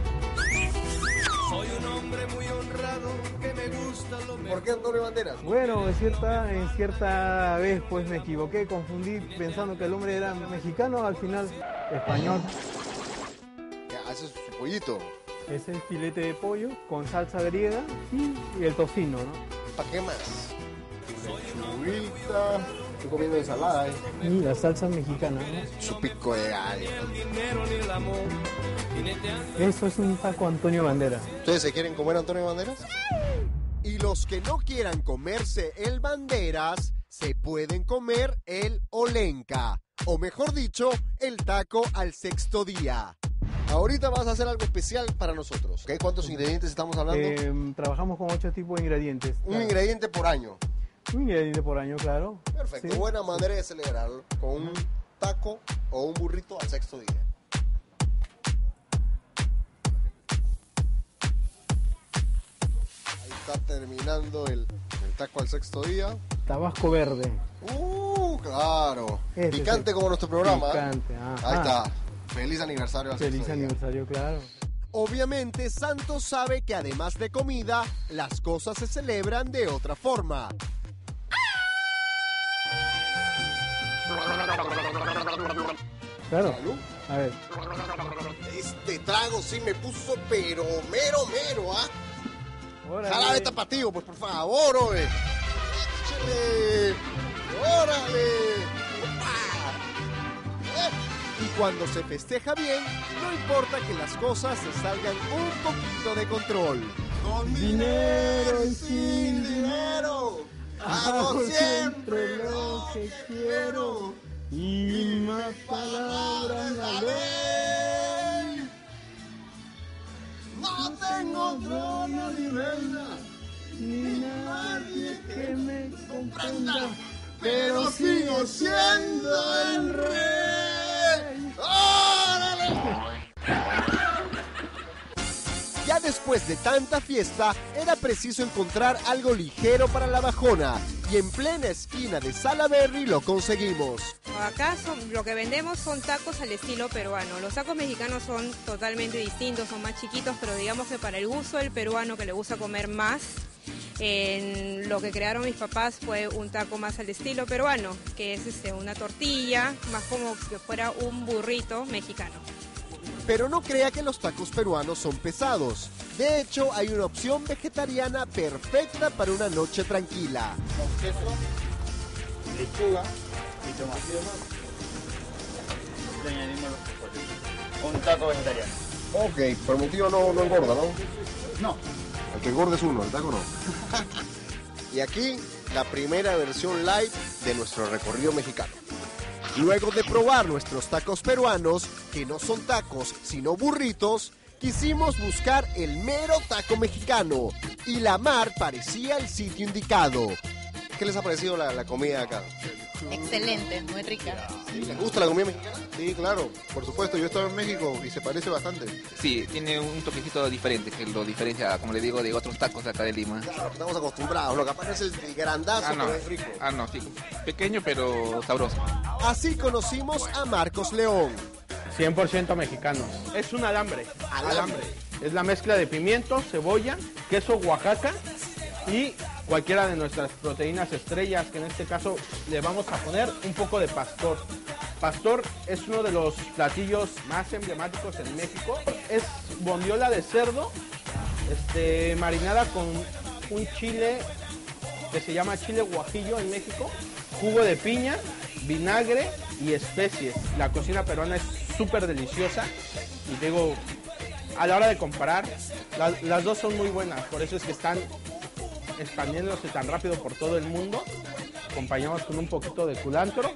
Soy un hombre muy honrado que me gusta lo mejor. ¿Por qué Antonio Banderas? Bueno, en cierta vez pues me equivoqué, confundí pensando que el hombre era mexicano, al final español. ¿Qué haces su pollito? Ese es filete de pollo con salsa griega y el tocino, ¿no? ¿Para qué más? Lechuguita, estoy comiendo ensalada, ¿eh? Y la salsa mexicana, ¿no? Su pico de gallo. Eso es un taco Antonio Banderas. ¿Ustedes se quieren comer Antonio Banderas? Y los que no quieran comerse el Banderas, se pueden comer el Olenka. O mejor dicho, el taco al sexto día. Ahorita vas a hacer algo especial para nosotros. ¿Okay? ¿Cuántos ingredientes estamos hablando? Trabajamos con 8 tipos de ingredientes. Un ingrediente por año. Un ingrediente por año, claro. Perfecto, Sí. Buena manera de celebrarlo. Con un taco o un burrito al sexto día. Ahí está terminando el taco al sexto día. Tabasco verde. Claro. Ese Picante es como nuestro programa. Picante, Ahí está. Feliz aniversario al Feliz sexto día. aniversario, claro. Obviamente, Santos sabe que además de comida, las cosas se celebran de otra forma. Claro. Salud. A ver. Este trago sí me puso pero mero, ¿ah? Jarabe tapatío, pues por favor, oye. Échale. Órale. Y cuando se festeja bien, no importa que las cosas se salgan un poquito de control. Con dinero y sin dinero, hago siempre lo que quiero y más palabras la ley. No tengo trono ni reina, ni nada. que me comprenda, pero sigo siendo el rey. ¡Órale! Ya después de tanta fiesta, era preciso encontrar algo ligero para la bajona. Y en plena esquina de Salaberry lo conseguimos. Acá lo que vendemos son tacos al estilo peruano. Los tacos mexicanos son totalmente distintos, son más chiquitos, pero digamos que para el gusto del peruano que le gusta comer más, lo que crearon mis papás fue un taco más al estilo peruano, que es una tortilla, más como si fuera un burrito mexicano. Pero no crea que los tacos peruanos son pesados. De hecho, hay una opción vegetariana perfecta para una noche tranquila. Con queso, lechuga y tomate. Le añadimos los frijoles. Un taco vegetariano. Ok, por motivo no engorda, ¿no? No. El que engorda es uno, el taco no. Y aquí, la primera versión light de nuestro recorrido mexicano. Luego de probar nuestros tacos peruanos, que no son tacos, sino burritos, quisimos buscar el mero taco mexicano. Y La Mar parecía el sitio indicado. ¿Qué les ha parecido la comida acá? Excelente, muy rica. ¿Les gusta la comida mexicana? Sí, claro, por supuesto. Yo he estado en México y se parece bastante. Sí, tiene un toquecito diferente, que lo diferencia, como le digo, de otros tacos de acá de Lima. Claro, estamos acostumbrados. Lo que pasa es el grandazo, no. pero es rico. No, sí. Pequeño, pero sabroso. Así conocimos a Marcos León. 100% mexicanos. Es un alambre. Alambre. Es la mezcla de pimiento, cebolla, queso Oaxaca y cualquiera de nuestras proteínas estrellas, que en este caso le vamos a poner un poco de pastor. Pastor es uno de los platillos más emblemáticos en México. Es bondiola de cerdo, marinada con un chile que se llama chile guajillo en México, jugo de piña, vinagre y especies. La cocina peruana es súper deliciosa y digo, a la hora de comparar, las dos son muy buenas, por eso es que están expandiéndose tan rápido por todo el mundo. Acompañamos con un poquito de culantro.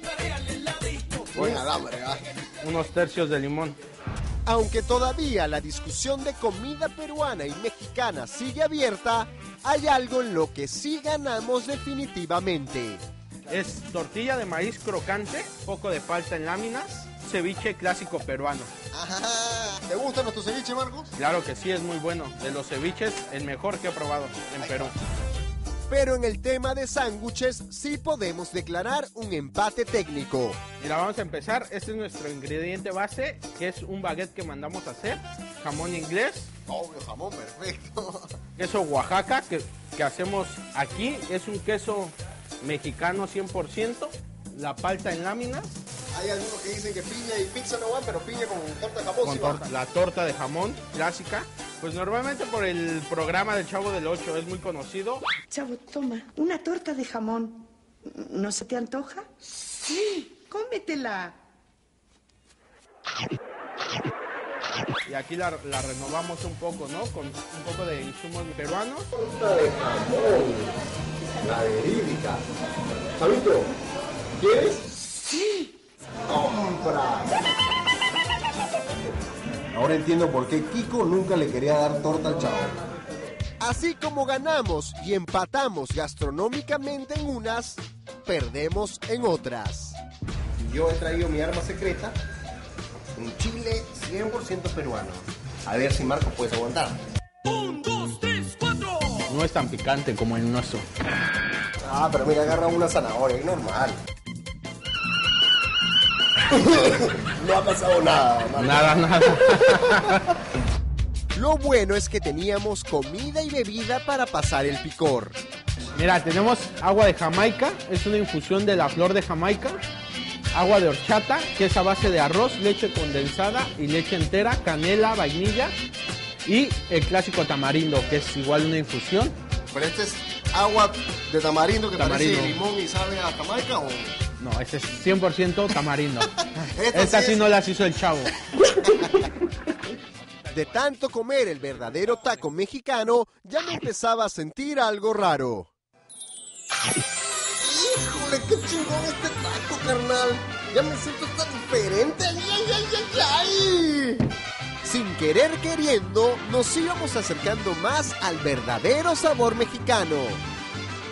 Buen alambre, ¿eh? Unos tercios de limón. Aunque todavía la discusión de comida peruana y mexicana sigue abierta, hay algo en lo que sí ganamos definitivamente. Es tortilla de maíz crocante, poco de palta en láminas, ceviche clásico peruano. Ajá. ¿Te gusta nuestro ceviche, Marcos? Claro que sí, es muy bueno. De los ceviches, el mejor que he probado en Perú. Pero en el tema de sándwiches sí podemos declarar un empate técnico. Mira, vamos a empezar. Este es nuestro ingrediente base, que es un baguette que mandamos a hacer. Jamón inglés. Obvio, jamón, perfecto. Queso Oaxaca, que hacemos aquí. Es un queso mexicano 100%. La palta en láminas. Hay algunos que dicen que piña y pizza no van, pero piña con torta de jamón con sí torta, va. La torta de jamón clásica. Pues normalmente por el programa del Chavo del Ocho es muy conocido. Chavo, toma, una torta de jamón. ¿No se te antoja? Sí, cómetela. Y aquí la renovamos un poco, ¿no? Con un poco de insumos peruanos. Torta de jamón, la verídica. Chavito, ¿quieres? Sí. ¡Compra! Ahora entiendo por qué Kiko nunca le quería dar torta al chavo. Así como ganamos y empatamos gastronómicamente en unas, perdemos en otras. Y yo he traído mi arma secreta, un chile 100% peruano. A ver si Marco puedes aguantar. 1, 2, 3, 4. No es tan picante como el nuestro. Ah, pero mira, agarra una zanahoria, es normal. No ha pasado nada, Marco. Nada. Lo bueno es que teníamos comida y bebida para pasar el picor. Mira, tenemos agua de Jamaica, es una infusión de la flor de Jamaica. Agua de horchata, que es a base de arroz, leche condensada y leche entera, canela, vainilla. Y el clásico tamarindo, que es igual una infusión. Pero este es agua de tamarindo que Tamarindo. parece limón y sabe a Jamaica, ¿o? No, este es 100% tamarindo. Esta sí no las hizo el Chavo. De tanto comer el verdadero taco mexicano, ya me empezaba a sentir algo raro. ¡Híjole, qué chingón este taco, carnal! Ya me siento tan diferente. ¡Ay! Sin querer queriendo, nos íbamos acercando más al verdadero sabor mexicano.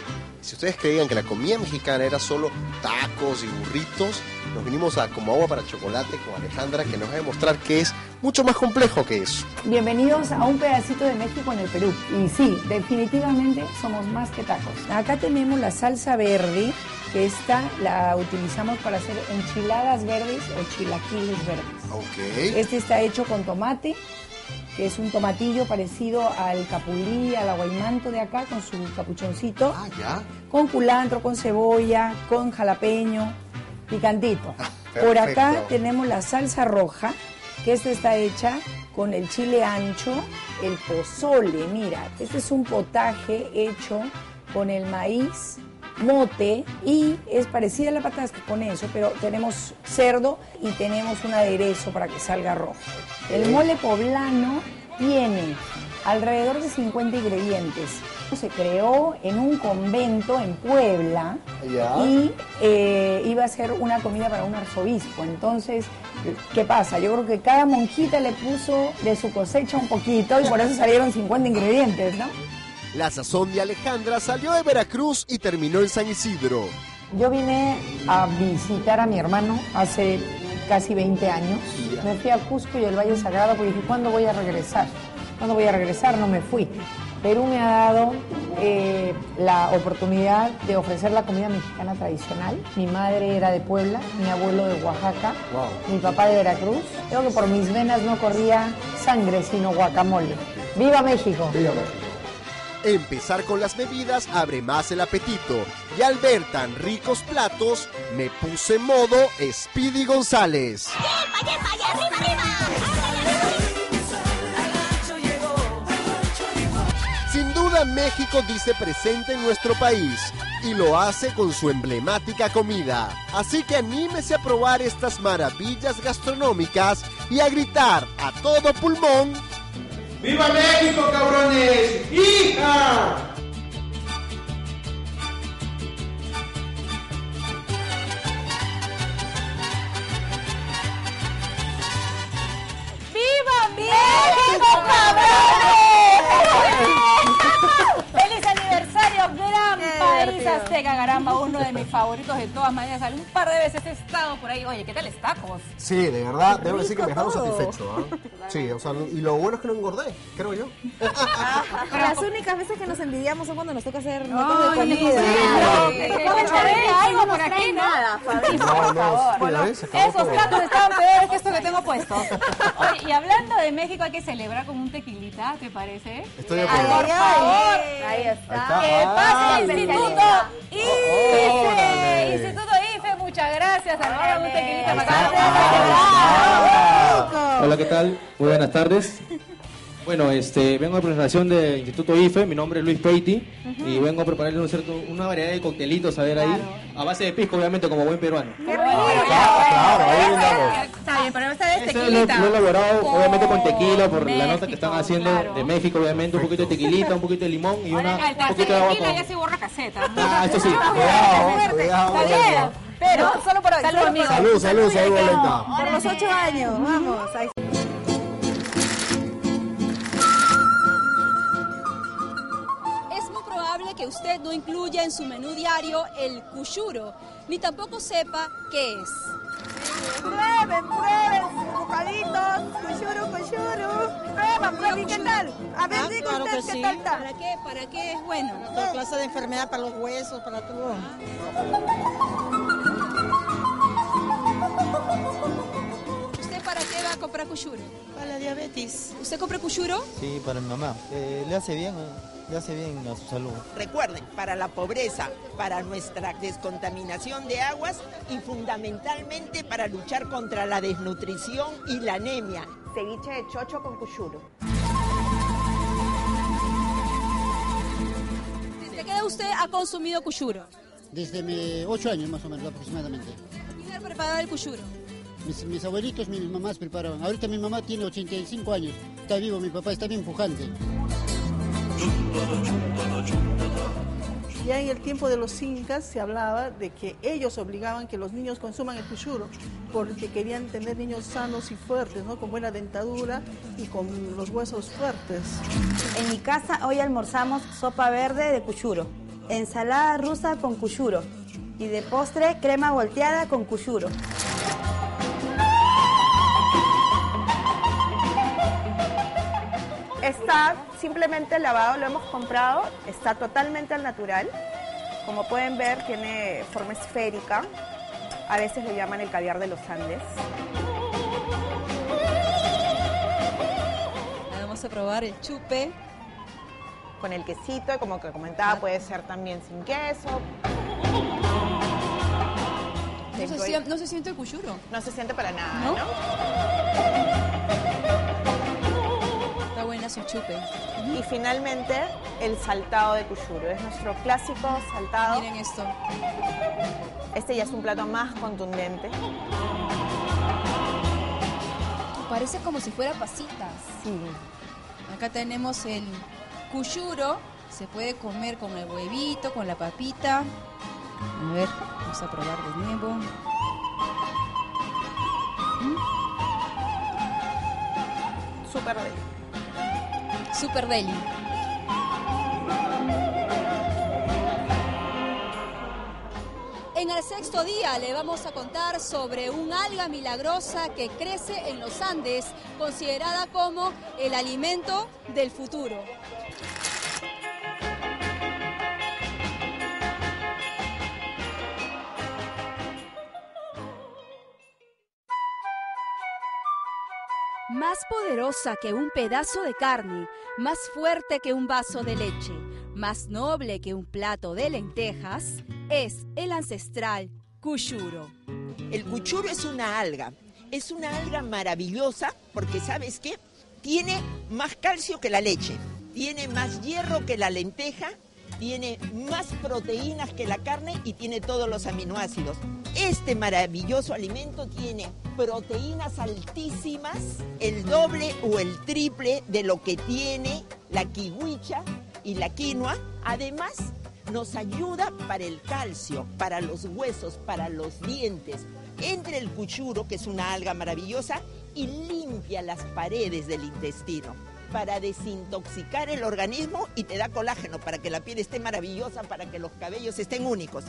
Si ustedes creían que la comida mexicana era solo tacos y burritos, nos vinimos a Como Agua para Chocolate con Alejandra, que nos va a demostrar que es mucho más complejo que eso. Bienvenidos a un pedacito de México en el Perú. Y sí, definitivamente somos más que tacos. Acá tenemos la salsa verde, que esta la utilizamos para hacer enchiladas verdes o chilaquiles verdes. Ok. Este está hecho con tomate, que es un tomatillo parecido al capulí, al aguaymanto de acá, con su capuchoncito. Ah, ya. Con culantro, con cebolla, con jalapeño, picantito. Por acá tenemos la salsa roja, que esta está hecha con el chile ancho, el pozole. Mira, este es un potaje hecho con el maíz, mote, y es parecida a la patasca con eso, pero tenemos cerdo y tenemos un aderezo para que salga rojo. El mole poblano tiene alrededor de 50 ingredientes. Se creó en un convento en Puebla y iba a ser una comida para un arzobispo. Entonces, ¿qué pasa? Yo creo que cada monjita le puso de su cosecha un poquito y por eso salieron 50 ingredientes, ¿no? La sazón de Alejandra salió de Veracruz y terminó en San Isidro. Yo vine a visitar a mi hermano hace casi 20 años. Me fui a Cusco y al Valle Sagrado porque dije, ¿cuándo voy a regresar? ¿Cuándo voy a regresar? No me fui. Perú me ha dado la oportunidad de ofrecer la comida mexicana tradicional. Mi madre era de Puebla, mi abuelo de Oaxaca, mi papá de Veracruz. Creo que por mis venas no corría sangre, sino guacamole. ¡Viva México! ¡Viva México! Empezar con las bebidas abre más el apetito. Y al ver tan ricos platos, me puse en modo Speedy González. Sin duda México dice presente en nuestro país y lo hace con su emblemática comida. Así que anímese a probar estas maravillas gastronómicas y a gritar a todo pulmón: ¡Viva México, cabrones! ¡Hija! ¡Viva México, cabrones! ¡Feliz aniversario, gran país azteca, caramba! Uno de mis favoritos de todas maneras. Un par de veces he estado por ahí. Oye, ¿qué tal los tacos? Sí, de verdad, debo decir que me dejaron satisfecho. Sí, o sea, y lo bueno es que no engordé, creo yo. Las únicas veces que nos envidiamos son cuando nos toca hacer notas de comida. Algo por aquí, nada, Fabi, por favor. Esos platos estaban peores que esto que tengo puesto. Oye, y hablando de México, hay que celebrar con un tequilita, ¿te parece? Estoy de acuerdo. Por favor. Ahí está. Que pase el Instituto IFE. Instituto IFE, muchas gracias. Ahora un tequilita para acá. Hola, ¿qué tal? Muy buenas tardes. Bueno, vengo a presentación del Instituto IFE, mi nombre es Luis Peiti y vengo a prepararles una variedad de coctelitos, a ver ahí, a base de pisco, obviamente, como buen peruano. Claro, ahí andamos. Está bien, pero esta vez Este tequilita. lo he elaborado, obviamente, con tequila, por la nota que están haciendo de México, obviamente, un poquito de tequilita, un poquito de limón y un poquito de agua tequila ya con... se borra caseta. Ah, esto sí. Cuidado. Está bien, pero solo por hoy. Salud, amigos. Salud, Boleta. Por los 8 años, vamos. Ahí. Es muy probable que usted no incluya en su menú diario el cuchuro, ni tampoco sepa qué es. Prueben, bocaditos, cuchuru. Prueben, ¿qué tal? A ver, diga claro usted que qué sí. tal está. ¿Para qué es bueno? Para toda clase de enfermedad, para los huesos, para todo. ¿Usted para qué va a comprar cuchuro? Para la diabetes. ¿Usted compra cuchuro? Sí, para mi mamá. Le hace bien a su salud. Recuerden, para la pobreza, para nuestra descontaminación de aguas y fundamentalmente para luchar contra la desnutrición y la anemia. Ceviche de chocho con cuchuro. ¿Desde qué edad usted ha consumido cuchuro? Desde mis 8 años más o menos aproximadamente. ¿Quién ha preparado el cuchuro? Mis abuelitos, mis mamás preparaban. Ahorita mi mamá tiene 85 años. Está vivo, mi papá está bien pujante. Ya en el tiempo de los incas se hablaba de que ellos obligaban que los niños consuman el cuchuro porque querían tener niños sanos y fuertes, ¿no? Con buena dentadura y con los huesos fuertes. En mi casa hoy almorzamos sopa verde de cuchuro. ensalada rusa con cuyuro. Y de postre, crema volteada con cuyuro. Está simplemente lavado, lo hemos comprado, está totalmente al natural. Como pueden ver, tiene forma esférica. A veces lo llaman el caviar de los Andes. Vamos a probar el chupe. Con el quesito, y como que comentaba, puede ser también sin queso. No se siente el cuyuro. No se siente para nada, ¿no? ¿no? Está buena su chupe. Y finalmente, el saltado de cuyuro. Es nuestro clásico saltado. Miren esto. Este ya es un plato más contundente. Parece como si fuera pasitas. Sí. Acá tenemos el cuyuro. Se puede comer con el huevito, con la papita. A ver, vamos a probar de nuevo. Súper deli. Súper deli. En el sexto día le vamos a contar sobre un alga milagrosa que crece en los Andes, considerada como el alimento del futuro. Más poderosa que un pedazo de carne, más fuerte que un vaso de leche, más noble que un plato de lentejas, es el ancestral cuyuro. El cuyuro es una alga maravillosa porque, ¿sabes qué? Tiene más calcio que la leche, tiene más hierro que la lenteja, tiene más proteínas que la carne y tiene todos los aminoácidos. Este maravilloso alimento tiene proteínas altísimas, el doble o el triple de lo que tiene la kiwicha y la quinoa. Además, nos ayuda para el calcio, para los huesos, para los dientes. Entra el cuyuro, que es una alga maravillosa, y limpia las paredes del intestino para desintoxicar el organismo y te da colágeno para que la piel esté maravillosa, para que los cabellos estén únicos.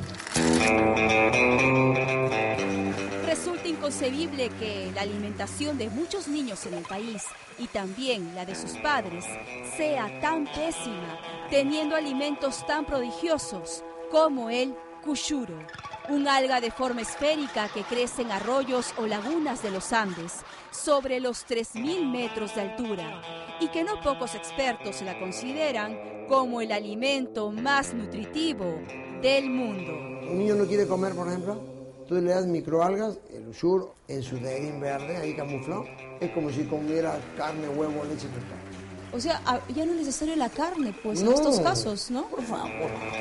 Resulta inconcebible que la alimentación de muchos niños en el país y también la de sus padres sea tan pésima, teniendo alimentos tan prodigiosos como el cuyuro, un alga de forma esférica que crece en arroyos o lagunas de los Andes, sobre los 3.000 metros de altura, y que no pocos expertos la consideran como el alimento más nutritivo del mundo. Un niño no quiere comer, por ejemplo, tú le das microalgas, el cuyuro, en su dedín verde, ahí camuflado, es como si comiera carne, huevo, leche y pescado. O sea, ya no es necesario la carne, pues, no, en estos casos, ¿no? Por favor.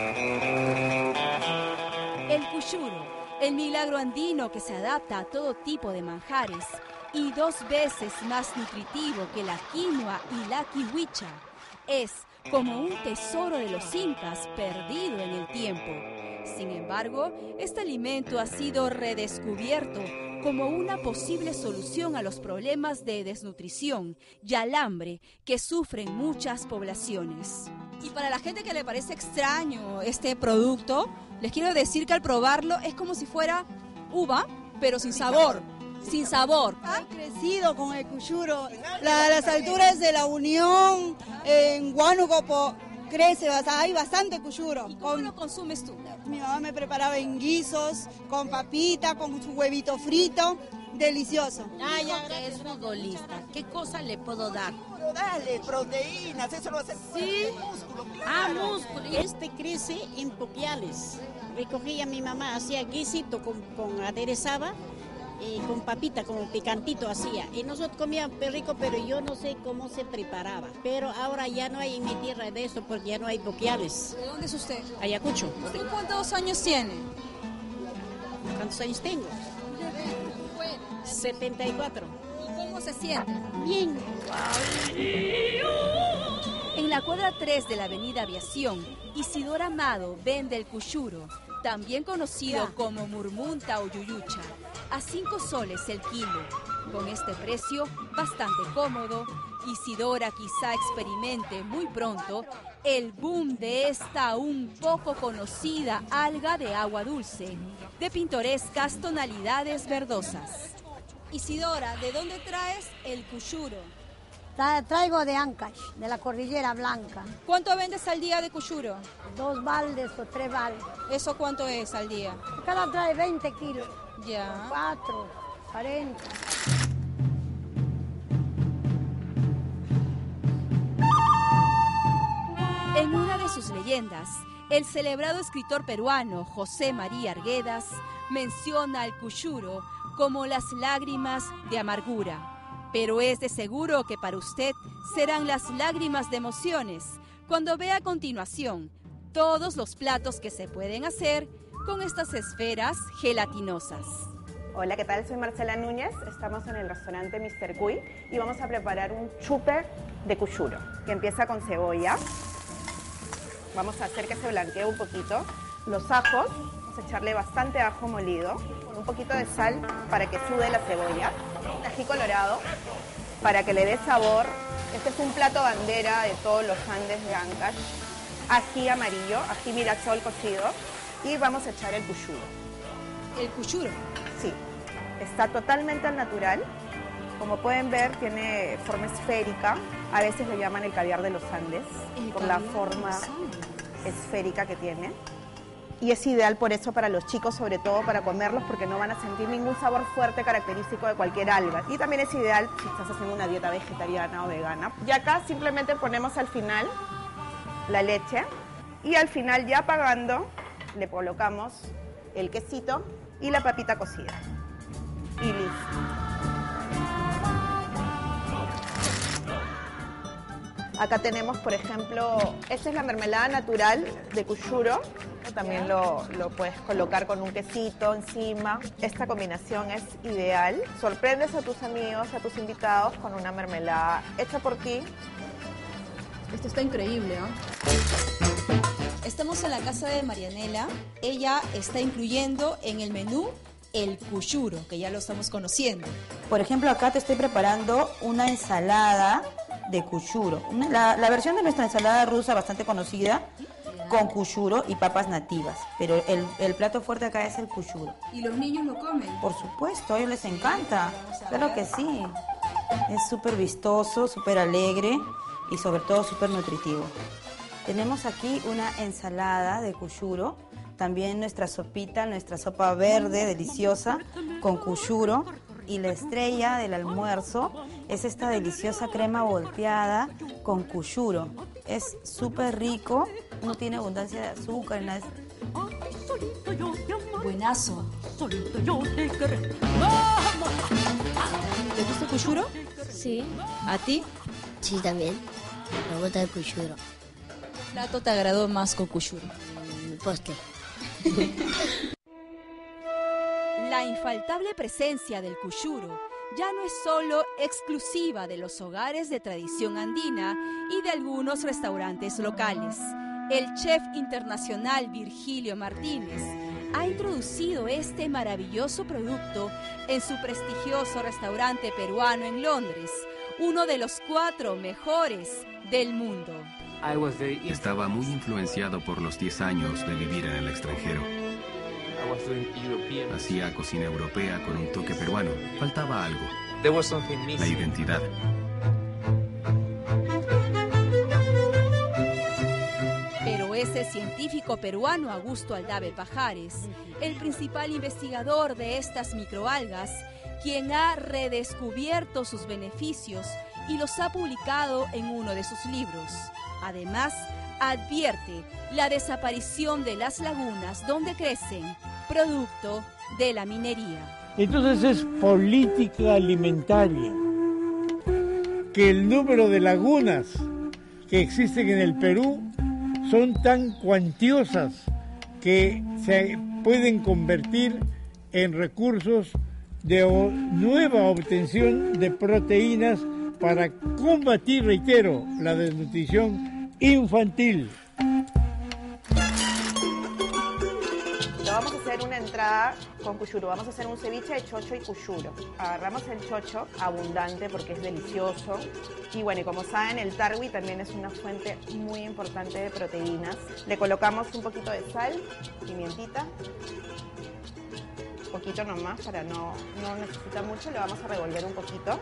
El cuyuro, el milagro andino que se adapta a todo tipo de manjares y 2 veces más nutritivo que la quinoa y la kiwicha, es como un tesoro de los incas perdido en el tiempo. Sin embargo, este alimento ha sido redescubierto como una posible solución a los problemas de desnutrición y al hambre que sufren muchas poblaciones. Y para la gente que le parece extraño este producto, les quiero decir que al probarlo es como si fuera uva, pero sin sabor. Sin sabor. Han crecido con el cuyuro. Las alturas de la Unión, en Huánuco, crece, hay bastante cuyuro. ¿Y cómo lo consumes tú? Mi mamá me preparaba en guisos, con papita, con su huevito frito, delicioso. Ya es futbolista. ¿Qué cosa le puedo dar? Dale, proteínas, eso lo hace. Sí. Músculo, claro. Músculo. Este crece en poquiales. Recogía mi mamá, hacía guisito con aderezaba. Y con papita, como picantito hacía. Y nosotros comíamos rico, pero yo no sé cómo se preparaba. Pero ahora ya no hay en mi tierra de eso porque ya no hay boquiales. ¿De dónde es usted? Ayacucho. ¿Usted cuántos años tiene? ¿Cuántos años tengo? 74. ¿Y cómo se siente? Bien. En la cuadra 3 de la avenida Aviación, Isidora Amado vende el cuyuro, también conocido como murmunta o yuyucha, a 5 soles el kilo. Con este precio bastante cómodo, Isidora quizá experimente muy pronto el boom de esta un poco conocida alga de agua dulce, de pintorescas tonalidades verdosas. Isidora, ¿de dónde traes el cuyuro? Traigo de Ancash, de la Cordillera Blanca. ¿Cuánto vendes al día de cuyuro? 2 baldes o 3 baldes. ¿Eso cuánto es al día? Cada trae 20 kilos. Ya. 4, 40. En una de sus leyendas, el celebrado escritor peruano José María Arguedas menciona al cuyuro como las lágrimas de amargura. Pero es de seguro que para usted serán las lágrimas de emociones cuando vea a continuación todos los platos que se pueden hacer con estas esferas gelatinosas. Hola, ¿qué tal? Soy Marcela Núñez, estamos en el restaurante Mr. Cuy y vamos a preparar un chupe de cuyuro que empieza con cebolla. Vamos a hacer que se blanquee un poquito. Los ajos, vamos a echarle bastante ajo molido, con un poquito de sal para que sude la cebolla. Ají colorado para que le dé sabor. Este es un plato bandera de todos los Andes de Ancash. Ají amarillo, ají mirasol cocido y vamos a echar el cuyuro. ¿El cuyuro? Sí, está totalmente al natural. Como pueden ver, tiene forma esférica. A veces lo llaman el caviar de los Andes por la forma esférica que tiene. Y es ideal por eso para los chicos, sobre todo para comerlos, porque no van a sentir ningún sabor fuerte característico de cualquier alga. Y también es ideal si estás haciendo una dieta vegetariana o vegana. Y acá simplemente ponemos al final la leche y al final, ya apagando, le colocamos el quesito y la papita cocida. Y listo. Acá tenemos, por ejemplo, esta es la mermelada natural de cuyuro. También lo puedes colocar con un quesito encima. Esta combinación es ideal. Sorprendes a tus amigos, a tus invitados con una mermelada hecha por ti. Esto está increíble, ¿eh? Estamos en la casa de Marianela. Ella está incluyendo en el menú el cuyuro, que ya lo estamos conociendo. Por ejemplo, acá te estoy preparando una ensalada de cuyuro. La versión de nuestra ensalada rusa bastante conocida, con cuyuro y papas nativas. Pero el plato fuerte acá es el cuyuro. ¿Y los niños lo comen? Por supuesto, a ellos les encanta. Claro que sí. Es súper vistoso, súper alegre y sobre todo súper nutritivo. Tenemos aquí una ensalada de cuyuro. También nuestra sopita, nuestra sopa verde deliciosa con cuyuro. Y la estrella del almuerzo es esta deliciosa crema volteada con cuyuro. Es súper rico, no tiene abundancia de azúcar. Nada. Buenazo. ¿Te gusta el cuyuro? Sí. ¿A ti? Sí, también. Me gusta el cuyuro. ¿Qué plato te agradó más con cuyuro? Postre. La infaltable presencia del cuyuro ya no es solo exclusiva de los hogares de tradición andina y de algunos restaurantes locales. El chef internacional Virgilio Martínez ha introducido este maravilloso producto en su prestigioso restaurante peruano en Londres, uno de los 4 mejores del mundo. Estaba muy influenciado por los 10 años de vivir en el extranjero. Hacía cocina europea con un toque peruano. Faltaba algo. La identidad. Pero ese científico peruano Augusto Aldave Pajares, el principal investigador de estas microalgas, quien ha redescubierto sus beneficios y los ha publicado en uno de sus libros. Además, advierte la desaparición de las lagunas donde crecen, producto de la minería. Entonces es política alimentaria que el número de lagunas que existen en el Perú son tan cuantiosas que se pueden convertir en recursos de nueva obtención de proteínas para combatir, reitero, la desnutrición infantil. Lo vamos a hacer una entrada con cuyuro. Vamos a hacer un ceviche de chocho y cuyuro. Agarramos el chocho abundante porque es delicioso. Y bueno, y como saben, el tarwi también es una fuente muy importante de proteínas. Le colocamos un poquito de sal, pimientita. Un poquito nomás, para no necesita mucho. Le vamos a revolver un poquito.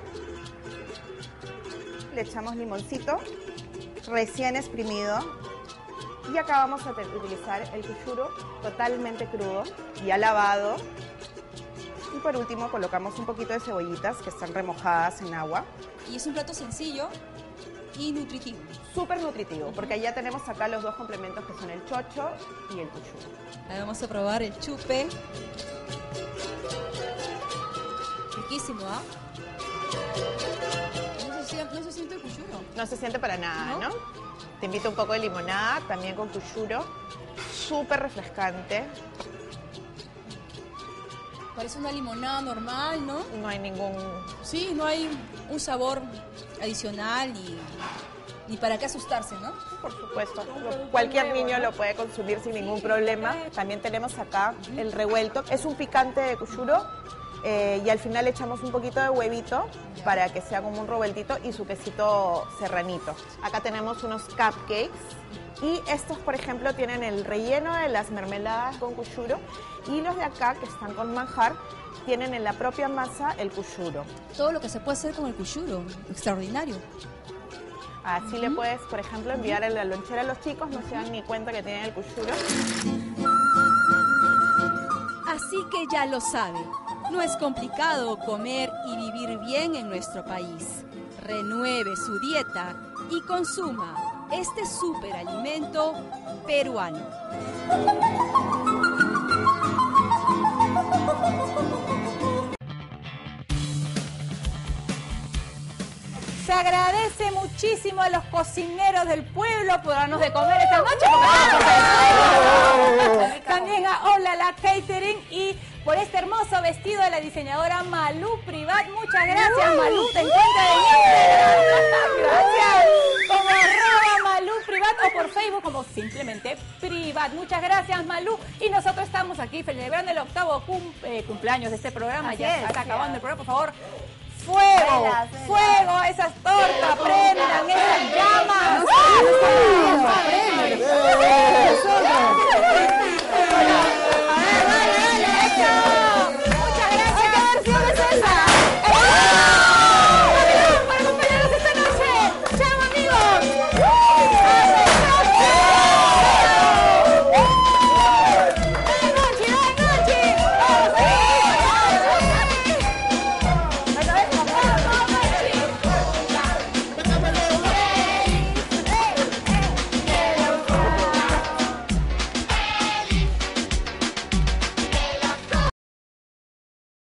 Le echamos limoncito recién exprimido. Y acá vamos a utilizar el cuyuro totalmente crudo, ya lavado. Y por último colocamos un poquito de cebollitas que están remojadas en agua. Y es un plato sencillo y nutritivo. Súper nutritivo, porque ya tenemos acá los dos complementos que son el chocho y el cuyuro. Ahora vamos a probar el chupe. Riquísimo, ¿ah? No se siente el cuyuro. No se siente para nada, ¿no? Te invito un poco de limonada, también con cuyuro. Súper refrescante. Parece una limonada normal, ¿no? No hay ningún... Sí, no hay un sabor adicional ni para qué asustarse, ¿no? Por supuesto. Cualquier niño lo puede consumir sin ningún problema. También tenemos acá el revuelto. Es un picante de cuyuro. Y al final le echamos un poquito de huevito para que sea como un revueltito y su quesito serranito. Acá tenemos unos cupcakes y estos, por ejemplo, tienen el relleno de las mermeladas con cuyuro y los de acá, que están con manjar, tienen en la propia masa el cuyuro. Todo lo que se puede hacer con el cuyuro, extraordinario. Así le puedes, por ejemplo, enviar en la lonchera a los chicos, no se dan ni cuenta que tienen el cuyuro. Así que ya lo sabe. No es complicado comer y vivir bien en nuestro país. Renueve su dieta y consuma este superalimento peruano. Se agradece muchísimo a los cocineros del pueblo por darnos de comer esta noche. También a Hola la Catering y por este hermoso vestido de la diseñadora Malú Privat. Muchas gracias, Malú. Te encuentras en Instagram. Gracias. Como @Malú Privat o por Facebook como simplemente Privat. Muchas gracias, Malú. Y nosotros estamos aquí celebrando el 8º cumpleaños de este programa. Así ya es, está acabando el programa, por favor. ¡Fuego! ¡Fuego! ¡Esas tortas! ¡Prendan! ¡Esas llamas!